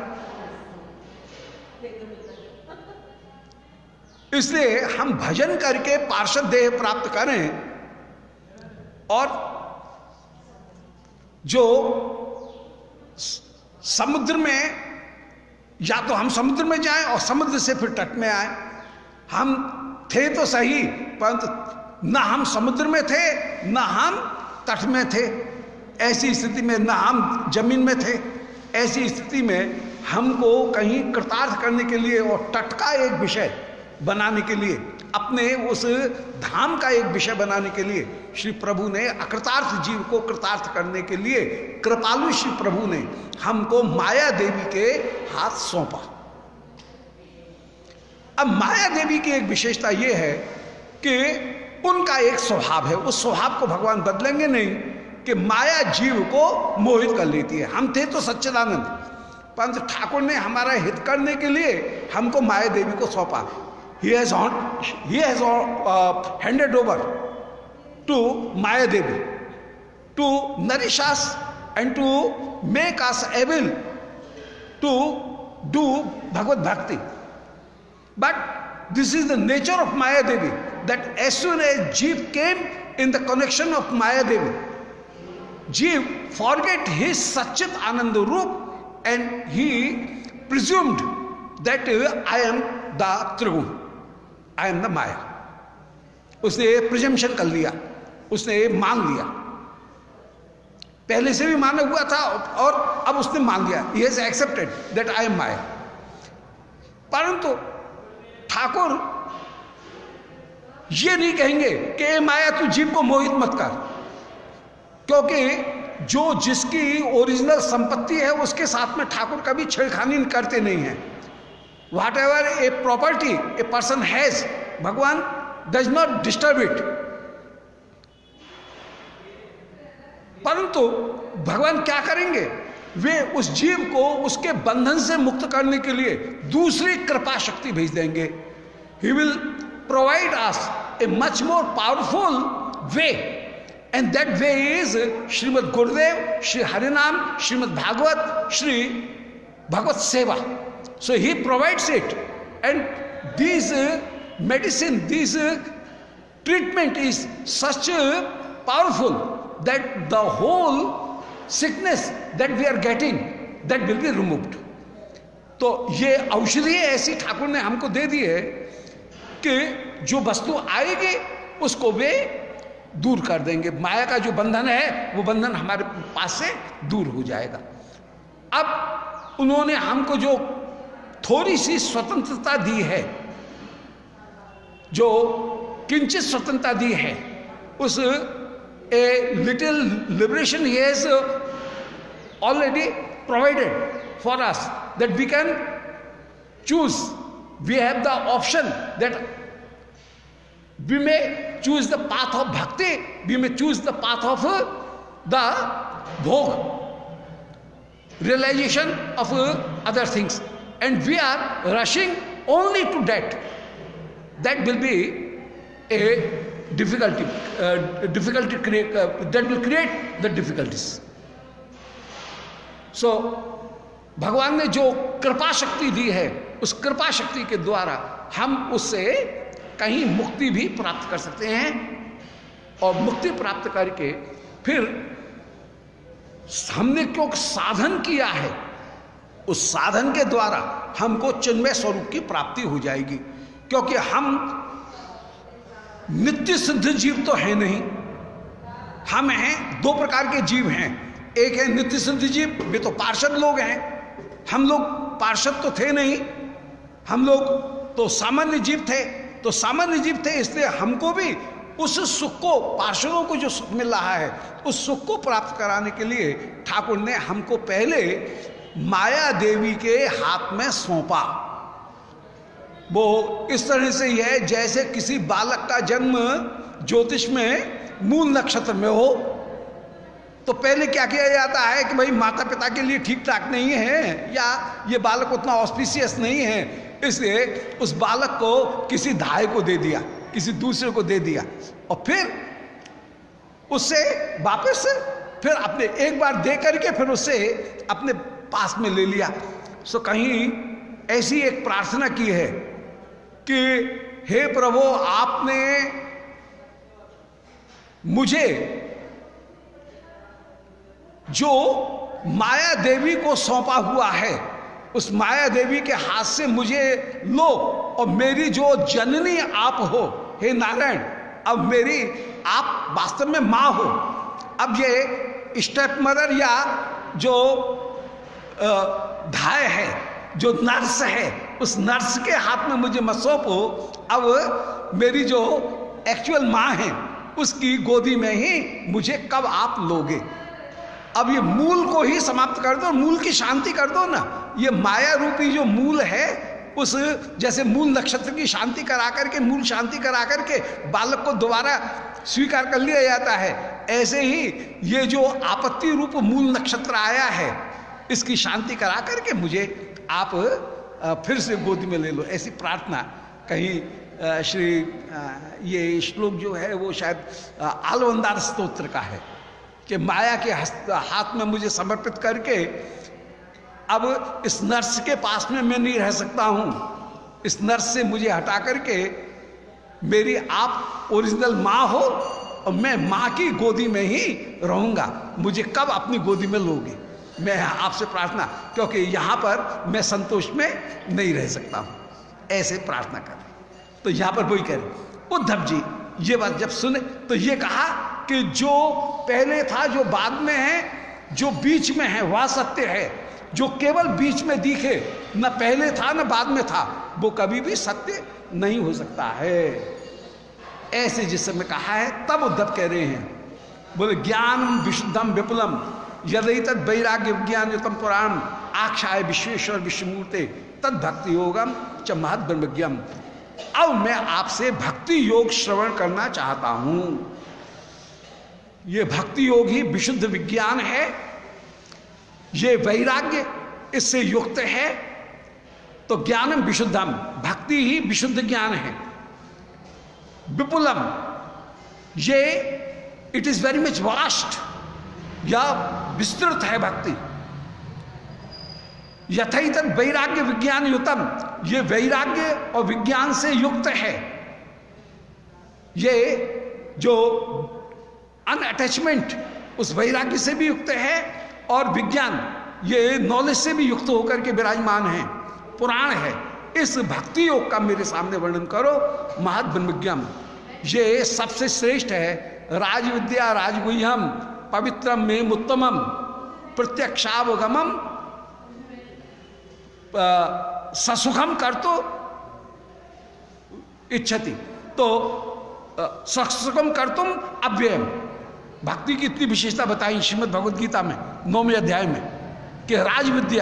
इसलिए हम भजन करके पार्षद देह प्राप्त करें, और जो समुद्र में, या तो हम समुद्र में जाएं और समुद्र से फिर तट में आए। हम थे तो सही, परंतु ना हम समुद्र में थे ना हम तट में थे, ऐसी स्थिति में ना हम जमीन में थे। ऐसी स्थिति में हमको कहीं कृतार्थ करने के लिए और तट का एक विषय बनाने के लिए, अपने उस धाम का एक विषय बनाने के लिए श्री प्रभु ने अकृतार्थ जीव को कृतार्थ करने के लिए कृपालु श्री प्रभु ने हमको माया देवी के हाथ सौंपा। अब माया देवी की एक विशेषता यह है कि उनका एक स्वभाव है, उस स्वभाव को भगवान बदलेंगे नहीं कि माया जीव को मोहित कर लेती है। हम थे तो सच्चिदानंद, परंतु ठाकुर ने हमारा हित करने के लिए हमको माया देवी को सौंपा। He has handed over to Maya Devi to nourish us and to make us able to do Bhagavad Bhakti. But this is the nature of Maya Devi, that as soon as Jeev came in the connection of Maya Devi, Jeev forget his Satchit Ananda Roop and he presumed that I am the Trigun, I am the Maya. उसने presumption कर लिया, उसने मान लिया, पहले से भी माना हुआ था और अब उसने मान लिया, he has accepted that I am Maya. परंतु ठाकुर ये नहीं कहेंगे कि ए माया तू जीव को मोहित मत कर, क्योंकि जो जिसकी ओरिजिनल संपत्ति है उसके साथ में ठाकुर कभी छेड़खानी करते नहीं है। Whatever a property a person has, भगवान does not disturb it. परंतु भगवान क्या करेंगे, वे उस जीव को उसके बंधन से मुक्त करने के लिए दूसरी कृपा शक्ति भेज देंगे। He will provide us a much more powerful way, and that way is Srimad Gurudev, Shri Harinam, Srimad Bhagavad, Shri Bhagavad Seva. So he provides it, and these medicine, this treatment is such powerful that the whole sickness that we are getting, that will be removed. तो ये औषधि ऐसी ठाकुर ने हमको दे दी है कि जो वस्तु आएगी उसको वे दूर कर देंगे। माया का जो बंधन है वो बंधन हमारे पास से दूर हो जाएगा। अब उन्होंने हमको जो थोड़ी सी स्वतंत्रता दी है, जो किंचित स्वतंत्रता दी है, उस ए लिटिल लिबरेशन ही has already provided for us that we can choose, we have the option that we may choose the path of bhakti, we may choose the path of the bhog, realization of other things, and we are rushing only to that. That will be a difficulty, that will create the difficulties. So भगवान ने जो कृपा शक्ति दी है, उस कृपा शक्ति के द्वारा हम उससे कहीं मुक्ति भी प्राप्त कर सकते हैं, और मुक्ति प्राप्त करके फिर हमने क्यों साधन किया है, उस साधन के द्वारा हमको चिन्मय स्वरूप की प्राप्ति हो जाएगी। क्योंकि हम नित्य सिद्ध जीव तो है नहीं, हम हैं दो प्रकार के जीव हैं। एक है नित्य सिद्ध जीव, वे तो पार्षद लोग हैं, हम लोग पार्षद तो थे नहीं, हम लोग तो सामान्य जीव थे। तो सामान्य जीव थे, इसलिए हमको भी उस सुख को, पार्षदों को जो सुख मिल रहा है, उस सुख को प्राप्त कराने के लिए ठाकुर ने हमको पहले माया देवी के हाथ में सौंपा। वो इस तरह से ही है जैसे किसी बालक का जन्म ज्योतिष में मूल नक्षत्र में हो, तो पहले क्या किया जाता है कि भाई माता पिता के लिए ठीक ठाक नहीं है, या ये बालक उतना ऑस्पिशियस नहीं है, इसलिए उस बालक को किसी धाय को दे दिया, किसी दूसरे को दे दिया, और फिर उससे वापस फिर अपने एक बार दे करके फिर उससे अपने पास में ले लिया। सो कहीं ऐसी एक प्रार्थना की है कि हे प्रभु, आपने मुझे जो माया देवी को सौंपा हुआ है, उस माया देवी के हाथ से मुझे लो, और मेरी जो जननी आप हो हे नारायण, अब मेरी आप वास्तव में माँ हो। अब ये स्टेप मदर या जो धाय है, जो नर्स है, उस नर्स के हाथ में मुझे मत सौंपो। अब मेरी जो एक्चुअल माँ है उसकी गोदी में ही मुझे कब आप लोगे। अब ये मूल को ही समाप्त कर दो, मूल की शांति कर दो ना। ये माया रूपी जो मूल है, उस जैसे मूल नक्षत्र की शांति करा करके, मूल शांति करा करके बालक को दोबारा स्वीकार कर लिया जाता है, ऐसे ही ये जो आपत्ति रूप मूल नक्षत्र आया है, इसकी शांति करा करके मुझे आप फिर से गोदी में ले लो। ऐसी प्रार्थना कहीं श्री ये श्लोक जो है वो शायद आलवंदार स्तोत्र का है कि माया के हाथ में मुझे समर्पित करके अब इस नर्स के पास में मैं नहीं रह सकता हूं, इस नर्स से मुझे हटा करके मेरी आप ओरिजिनल माँ हो, और मैं माँ की गोदी में ही रहूंगा, मुझे कब अपनी गोदी में लोगे। मैं आपसे प्रार्थना, क्योंकि यहाँ पर मैं संतोष में नहीं रह सकता हूँ, ऐसे प्रार्थना कर। तो यहाँ पर वही कह रहे उद्धव जी, ये बात जब सुने तो ये कहा कि जो पहले था, जो बाद में है, जो बीच में है वह सत्य है। जो केवल बीच में दिखे, न पहले था न बाद में था, वो कभी भी सत्य नहीं हो सकता है। ऐसे जिस समय कहा है तब उद्धव कह रहे हैं, बोले ज्ञान विशुद्धम विपुलम यदि तद वैराग्य विज्ञान युतम पुराण आख्याय विश्वेश्वर विश्वमूर्ते तद भक्ति योगम च महद ब्रह्मज्ञम। अब मैं आपसे भक्ति योग श्रवण करना चाहता हूं। ये भक्ति योग ही विशुद्ध विज्ञान है, ये वैराग्य इससे युक्त है। तो ज्ञानम विशुद्धम, भक्ति ही विशुद्ध ज्ञान है। विपुलम, ये it is very much vast, या विस्तृत है भक्ति। यथैतत वैराग्य विज्ञान युतम, ये वैराग्य और विज्ञान से युक्त है। ये जो अनअटैचमेंट उस वैराग्य से भी युक्त है, और विज्ञान ये नॉलेज से भी युक्त होकर के विराजमान है। पुराण है, इस भक्ति योग का मेरे सामने वर्णन करो। महद ब्रह्मज्ञम, ये सबसे श्रेष्ठ है। राजविद्या राजगुह्यम पवित्रम में उत्तमम प्रत्यक्षावगमम ससुखम कर तो इच्छति, तो ससुखम कर तुम अव्ययम। भक्ति की इतनी विशेषता बताई श्रीमद् भगवद गीता में 9वें अध्याय में कि राजविद्या,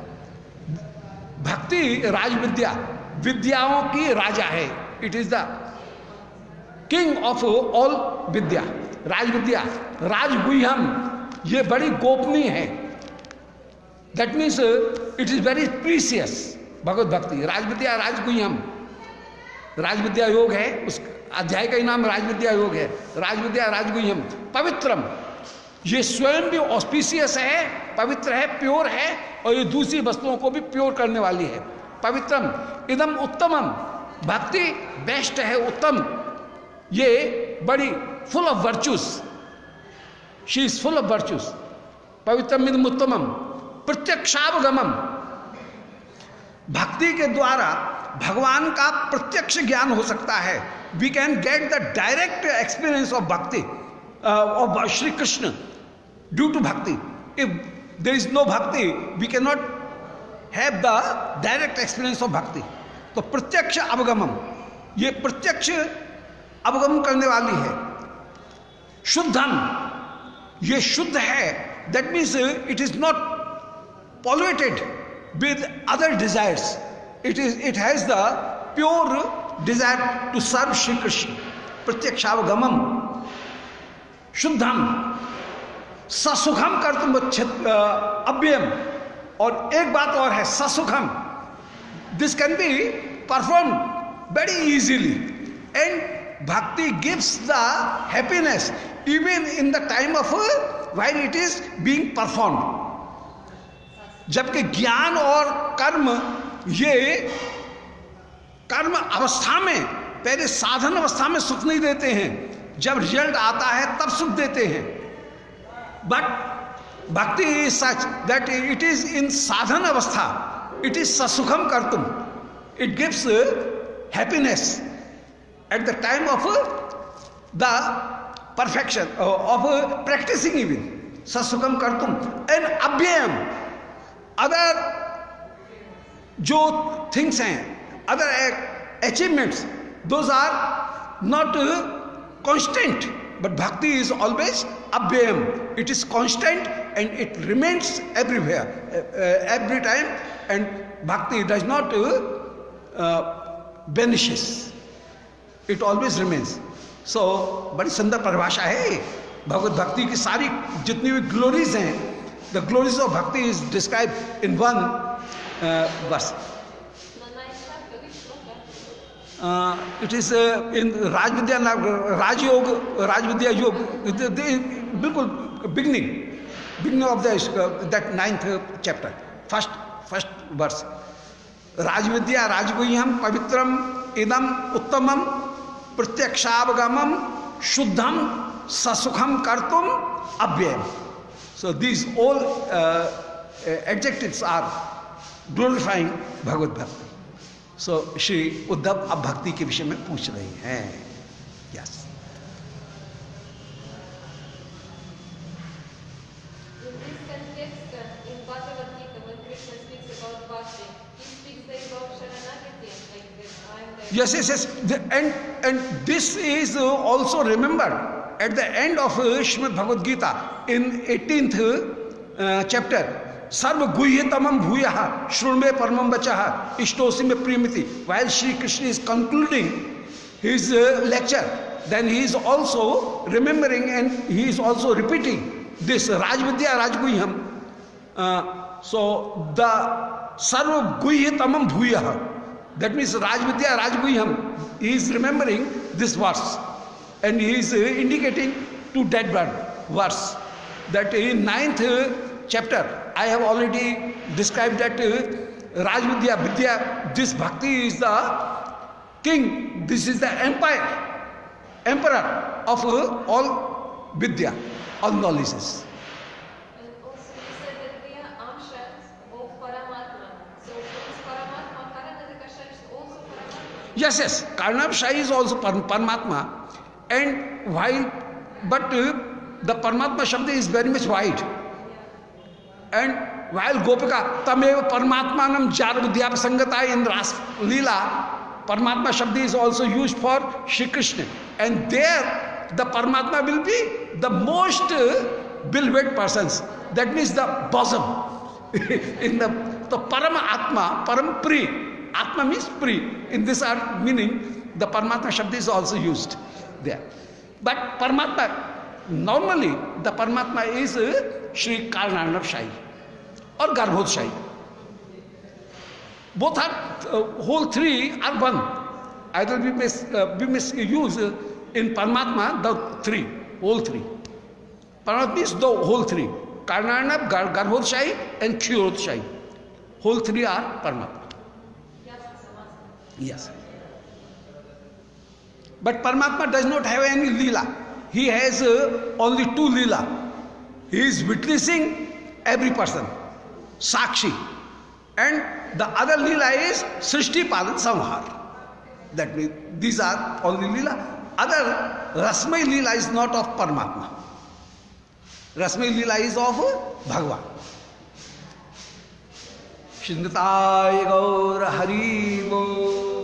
भक्ति राजविद्या, विद्याओं की राजा है। It is the king of all vidya. राजविद्या राजगुह्यम, ये बड़ी गोपनीय है। That means it is very precious. भगवत भक्ति राजविद्या राजगुह्यम, राजविद्या योग है, उस अध्याय का ही नाम राजविद्या योग है। राजविद्या राजगुह्यम पवित्रम, ये स्वयं भी ऑस्पिशियस है, पवित्र है, प्योर है, और ये दूसरी वस्तुओं को भी प्योर करने वाली है। पवित्रम इदम उत्तमम, भक्ति बेस्ट है, उत्तम, ये बड़ी full of virtues, she is full of virtues. पवित्रम इदम उत्तमम प्रत्यक्षावगमम, भक्ति के द्वारा भगवान का प्रत्यक्ष ज्ञान हो सकता है। We can get the direct experience of bhakti of Shri Krishna due to bhakti. If there is no bhakti we can not have the direct experience of bhakti. तो प्रत्यक्ष अवगमम, ये प्रत्यक्ष अवगम करने वाली है। शुद्धम, ये शुद्ध है, that means it is not polluted with other desires. It has the pure desire to serve Shri Krishna. प्रत्यक्षावगमम शुद्धम ससुखम कर्तुम अव्ययम। और एक बात और है, ससुखम, this can be perform very easily and bhakti gives the happiness even in the time of while it is being performed. जबकि ज्ञान और कर्म, ये कर्म अवस्था में, पहले साधन अवस्था में सुख नहीं देते हैं, जब रिजल्ट आता है तब सुख देते हैं। But bhakti is such that it is in sadhan avastha, it is ससुखम कर्तुम, it gives happiness at the time of the perfection of practising even ससुखम कर्तुम एंड अव्ययम। अदर जो थिंग्स हैं, other achievements, those are not constant, but bhakti is always अव्ययम। It is constant and it remains everywhere every time, and bhakti does not vanishes, it always remains. सो बड़ी सुंदर परिभाषा है भगवत भक्ति की। सारी जितनी भी ग्लोरीज हैं, the glories of bhakti is described in one verse. It is in Rajvidya, Rajyog, Rajvidya Yog, bilkul beginning of that 9th chapter, first verse. Rajvidya Rajguhyam pavitram idam uttamam pratyakshavgamam shuddham sasukham kartum avyayam. So these all adjectives are glorifying Bhagavad Bhakti. So Shri Uddhav अब भक्ति के विषय में पूछ रही हैं। Yes. In this context, in Bhagavad Gita, when Krishna speaks about bhakti, he speaks there about Sharanagati, like this. Yes. And this is also remembered at the end of Srimad Bhagavad Gita in 18th chapter. सर्व गुह्यतमम भूयः शृण्वे परमं वचः इष्टोसि में प्रियमिति. While Shri Krishna is concluding his lecture, then he is also remembering and he is also repeating this Rajvidya Rajguhyam. So the सर्व गुह्यतमम भूयः, that means Rajvidya Rajguhyam, he is remembering this verse. And he is indicating to that verse that in 9th chapter I have already described that Rajvidya Vidya, this bhakti is the king, this is the emperor of all Vidya, all knowledges. And also you said that we are amshas of Paramatma. So what is Paramatma? Yes, yes. Karnavshai is also Paramatma, and while, but the Paramatma Shabda is very much wide. And while Gopika, Tamev Paramatmanam Jarvadhyap Sangata in Ras Leela, Paramatma Shabda is also used for Shri Krishna. And there, the Paramatma will be the most beloved persons. That means the bosom. In the Parama Atma, Param Pri. Atma means Pri. In this meaning, the Paramatma Shabda is also used there. But Paramatma, normally the Paramatma is Shri Karnavshai or Garbhodshai. Both are, whole three are one. Either we misuse in Paramatma the three, whole three. Paramatma means the whole three. Karnarnab, Garbhodshai and Kshirodshai. Whole three are Paramatma. Yes. But Paramatma does not have any Leela. He has only two Leela. He is witnessing every person. Sakshi. And the other Leela is Srishti Padan Samhar. That means these are only Leela. Other Rasmai Leela is not of Paramatma. Rasmai Leela is of Bhagavan. Shindatai Gaur Hari Bo.